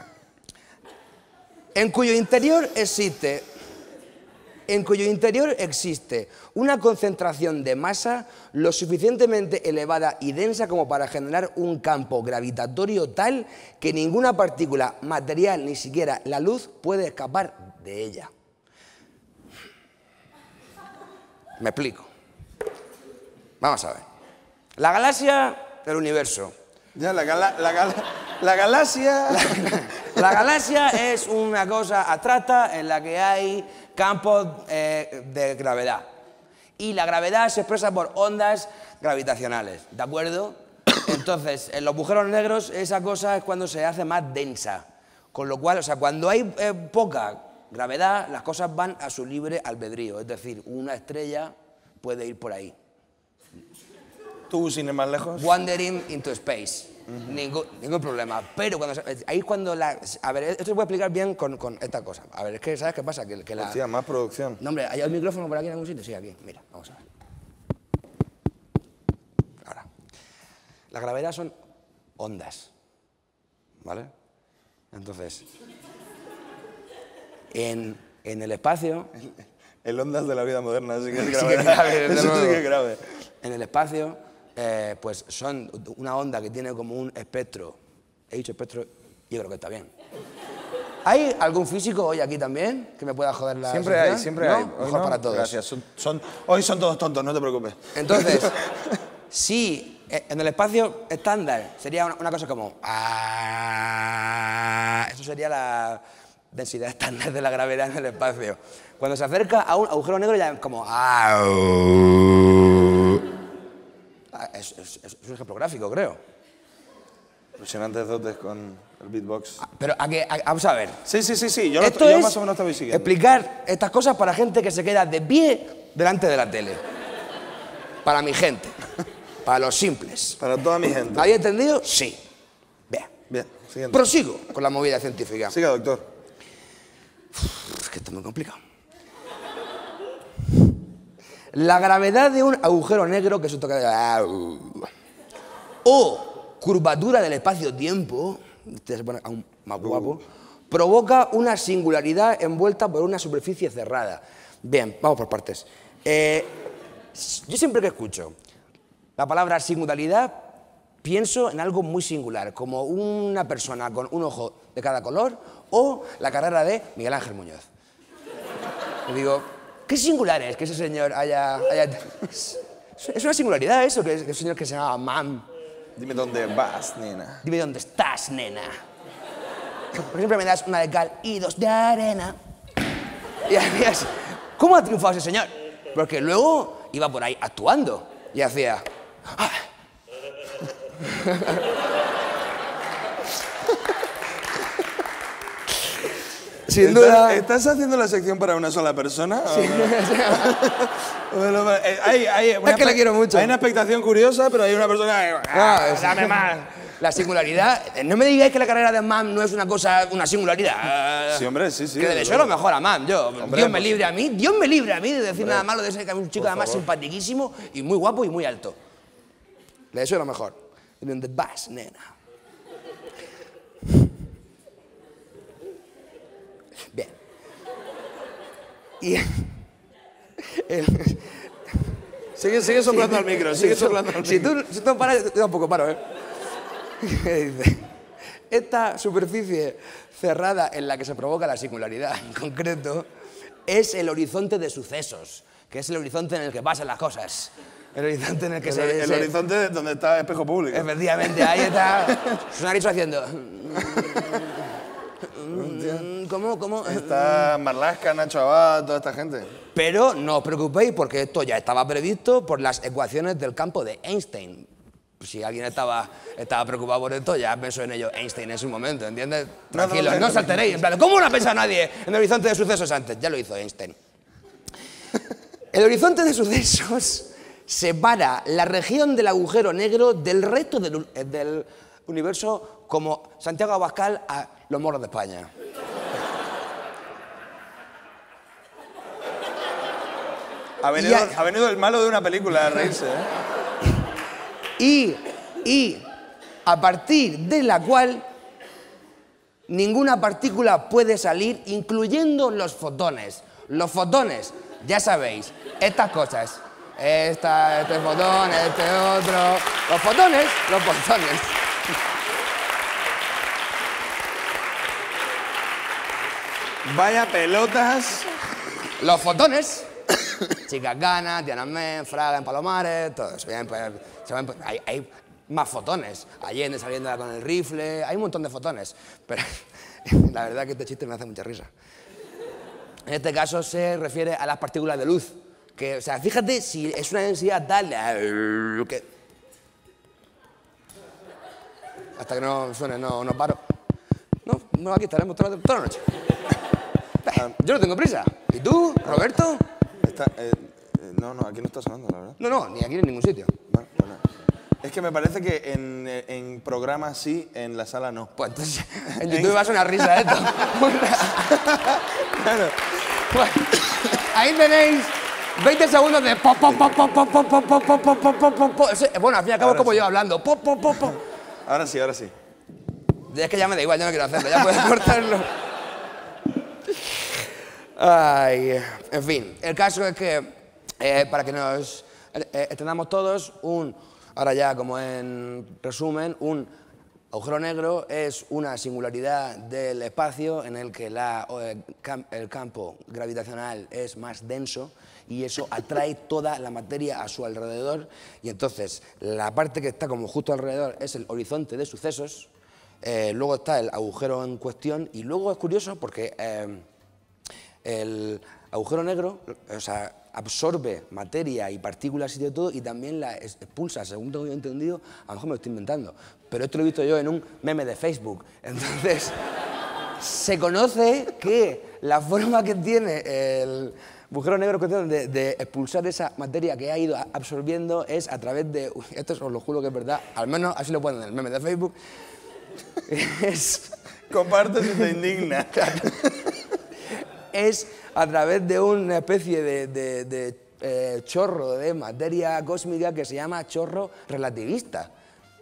En cuyo interior existe... En cuyo interior existe una concentración de masa lo suficientemente elevada y densa como para generar un campo gravitatorio tal que ninguna partícula material, ni siquiera la luz, puede escapar de ella. Me explico. Vamos a ver. La galaxia del universo. Ya, la, gala- la, gala- la galaxia... La galaxia es una cosa abstracta en la que hay campos eh, de gravedad. y la gravedad se expresa por ondas gravitacionales, ¿de acuerdo? Entonces, en los agujeros negros esa cosa es cuando se hace más densa, con lo cual, o sea, cuando hay eh, poca gravedad, las cosas van a su libre albedrío, es decir, una estrella puede ir por ahí. ¿Tú, sin ir más lejos? Wandering into space. Uh-huh. ningún, ningún problema. Pero cuando se, ahí es cuando la... A ver, esto se puede explicar bien con, con esta cosa. A ver, es que, ¿sabes qué pasa? Que, que la... Hostia, más producción. No, hombre, ¿hay un micrófono por aquí en algún sitio? Sí, aquí. Mira, vamos a ver. Ahora. La gravedad son ondas. ¿Vale? Entonces... En, en el espacio... El, el ondas de la vida moderna, así que es sí grave. que grave Eso sí que es grave. En el espacio, eh, pues son una onda que tiene como un espectro. He dicho espectro, yo creo que está bien. ¿Hay algún físico hoy aquí también que me pueda joder la Siempre sociedad? hay, siempre ¿No? hay. Mejor no, para todos. Gracias. Son, son, hoy son todos tontos, no te preocupes. Entonces, sí, en el espacio estándar sería una, una cosa como... Ah, eso sería la densidad estándar de la gravedad en el espacio. Cuando se acerca a un agujero negro ya es como... Ah, es, es, es un ejemplo gráfico, creo. Impresionantes dotes con el beatbox. Pero a que, a, vamos a ver. Sí, sí, sí, sí. Yo, lo, Esto yo es más o menos te voy siguiendo. explicar estas cosas para gente que se queda de pie delante de la tele. Para mi gente. Para los simples. Para toda mi gente. ¿Habéis entendido? Sí. Bien. Bien, siguiente. Prosigo con la movida científica. Siga, doctor. Uf, es que esto es muy complicado. La gravedad de un agujero negro que se toca... o curvatura del espacio-tiempo, este se pone aún más guapo, provoca una singularidad envuelta por una superficie cerrada. Bien, vamos por partes. Eh, yo siempre que escucho la palabra singularidad, pienso en algo muy singular, como una persona con un ojo de cada color o la carrera de Miguel Ángel Muñoz. Y digo, qué singular es que ese señor haya... haya... Es una singularidad eso, que es el señor que se llamaba Mam. Dime dónde vas, nena. Dime dónde estás, nena. Porque siempre me das una de cal y dos de arena. Y hacías, ¿cómo ha triunfado ese señor? Porque luego iba por ahí actuando y hacía... ¡Ah! Sin duda... ¿Estás haciendo la sección para una sola persona? Sí. Bueno, hay, hay una es que le quiero mucho. Hay una expectación curiosa, pero hay una persona... Ah, no, es... dame más. La singularidad... No me digáis que la carrera de Mam no es una cosa, una singularidad. Sí, hombre, sí, sí. Que le deseo lo mejor a Mam, yo. Hombre, Dios me pues, libre a mí, Dios me libre a mí de decir hombre, nada malo de ese que es un chico además favor. simpaticísimo y muy guapo y muy alto. Le deseo lo mejor. The best, nena. Bien. Y... el... Sigue, sigue soplando al micro, sigue soplando al micro. Si tú, si tú paras, yo tampoco paro, ¿eh? Dice, esta superficie cerrada en la que se provoca la singularidad en concreto es el horizonte de sucesos, que es el horizonte en el que pasan las cosas. El horizonte en el que el, se... El se... horizonte donde está el espejo público. Efectivamente, ahí está su nariz haciendo... ¿Cómo, cómo? Está Marlaska, Nacho Abad, toda esta gente. Pero no os preocupéis porque esto ya estaba previsto por las ecuaciones del campo de Einstein. Si alguien estaba, estaba preocupado por esto, ya pensó en ello Einstein en su momento, ¿entiendes? Tranquilos, no, no, no, no os alteréis. En plan, ¿cómo no ha pensado nadie en el horizonte de sucesos antes? Ya lo hizo Einstein. El horizonte de sucesos separa la región del agujero negro del resto del, del universo como Santiago Abascal a los moros de España. Ha venido, ya, ha venido el malo de una película a reírse, ¿eh? Y, y a partir de la cual ninguna partícula puede salir, incluyendo los fotones. Los fotones, ya sabéis, estas cosas. Esta, este fotón, este otro... Los fotones, los fotones. Vaya pelotas. Los fotones, Chicas Ganas, Tiananmen, Fraga en Palomares, todo eso. Bien, pues, se van, hay, hay más fotones. Allende saliendo con el rifle, hay un montón de fotones. Pero la verdad que este chiste me hace mucha risa. En este caso se refiere a las partículas de luz, Que, o sea, fíjate si es una densidad tal que... Hasta que no suene, no, no paro. No, no, aquí estaremos toda la, toda la noche. Yo no tengo prisa. ¿Y tú, Roberto? Está, eh, eh, no, no, aquí no está sonando, la verdad. No, no, ni aquí ni en ningún sitio. Bueno, bueno. Es que me parece que en, en programas sí, en la sala no. Pues entonces, en YouTube va a sonar risa esto. Claro. Bueno, ahí tenéis veinte segundos de pop, pop, pop, pop, pop, pop, pop, pop, pop, pop, pop, pop, pop, pop. Bueno, al fin y al cabo es como yo hablando. Pop, pop, pop, pop. Ahora sí, ahora sí. Es que ya me da igual, ya no quiero hacerlo, ya puedes cortarlo. Ay, en fin, el caso es que, eh, para que nos eh, entendamos todos, un, ahora ya como en resumen, un agujero negro es una singularidad del espacio en el que la, eh, cam, el campo gravitacional es más denso y eso atrae toda la materia a su alrededor y entonces la parte que está como justo alrededor es el horizonte de sucesos, eh, luego está el agujero en cuestión y luego es curioso porque eh, el agujero negro, o sea, absorbe materia y partículas y de todo y también la expulsa, según tengo entendido, a lo mejor me lo estoy inventando, pero esto lo he visto yo en un meme de Facebook. Entonces, se conoce que la forma que tiene el agujero negro de, de expulsar esa materia que ha ido absorbiendo es a través de, esto os lo juro que es verdad, al menos así lo ponen en el meme de Facebook, es... Comparte si te indigna. Es a través de una especie de, de, de eh, chorro de materia cósmica que se llama chorro relativista.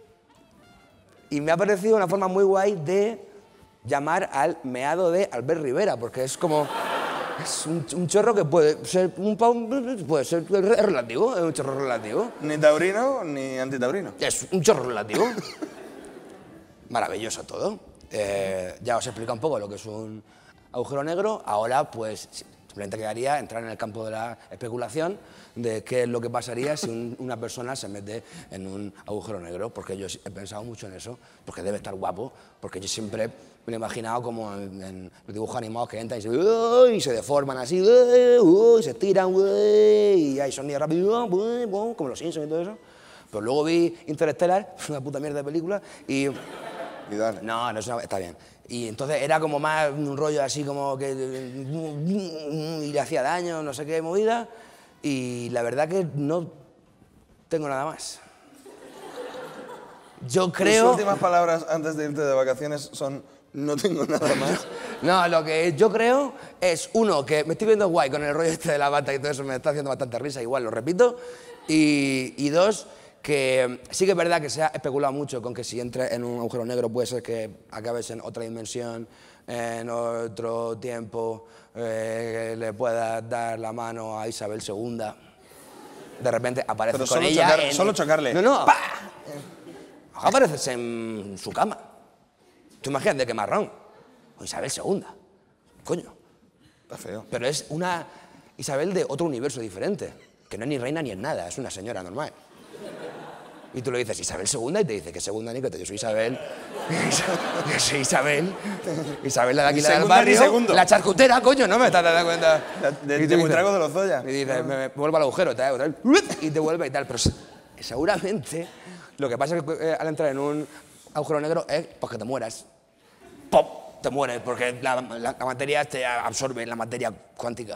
Y me ha parecido una forma muy guay de llamar al meado de Albert Rivera, porque es como... Es un, un chorro que puede ser un puede ser relativo, es un chorro relativo. Ni taurino ni antitaurino. Es un chorro relativo. Maravilloso todo. Eh, ya os he explicado un poco lo que es un agujero negro. Ahora, pues, simplemente quedaría entrar en el campo de la especulación de qué es lo que pasaría si un, una persona se mete en un agujero negro, porque yo he pensado mucho en eso, porque debe estar guapo, porque yo siempre me lo he imaginado como en, en los dibujos animados que entran y se, uh, y se deforman así, uh, uh, y se estiran, uh, y hay sonidos rápidos, uh, uh, como los Simpsons y todo eso. Pero luego vi Interstellar, una puta mierda de película, y... Y dale. No, no es una, está bien. Y entonces era como más un rollo así como que... y le hacía daño, no sé qué movida. Y la verdad que no tengo nada más. Yo creo... Tus últimas palabras antes de irte de vacaciones son no tengo nada más. No, lo que yo creo es, uno, que me estoy viendo guay con el rollo este de la bata y todo eso, me está haciendo bastante risa, igual lo repito. Y, y dos, que sí que es verdad que se ha especulado mucho con que si entres en un agujero negro puede ser que acabes en otra dimensión, en otro tiempo, eh, le puedas dar la mano a Isabel segunda. De repente apareces Pero con solo ella chocar- en... solo chocarle. No, no. Apareces en su cama. Tú imagínate qué marrón. O Isabel segunda. Coño. Está feo. Pero es una Isabel de otro universo diferente. Que no es ni reina ni es nada, es una señora normal. Y tú le dices Isabel segunda y te dice que segunda ni que te, yo soy Isabel. Yo soy Isabel. Isabel la de aquí, Ni la del segunda ni barrio. segundo. La charcutera, coño, no me estás dando cuenta. La- de- Y de tú Buitrago dices- de Lozoya. Y dices, me, me vuelvo al agujero, te hago tal, y te vuelve y tal. Pero se- seguramente lo que pasa es que eh, al entrar en un agujero negro es pues, que te mueras. ¡Pop! Te mueres porque la, la- la materia te absorbe, la materia cuántica.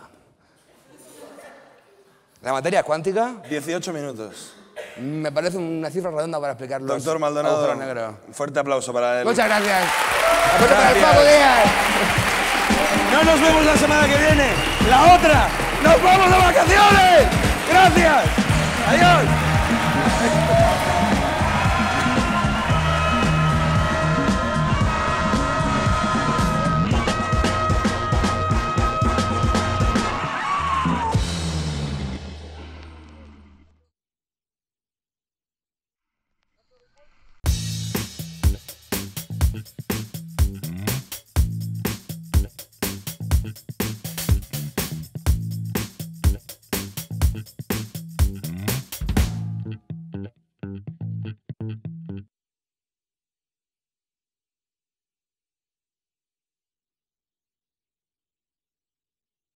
La materia cuántica dieciocho minutos. me parece una cifra redonda para explicar los Doctor Maldonado, agujeros negros. un fuerte aplauso para él. Muchas gracias. Aplauso para el Gracias. Paco Díaz. No nos vemos la semana que viene. La otra. ¡Nos vamos de vacaciones! ¡Gracias! ¡Adiós!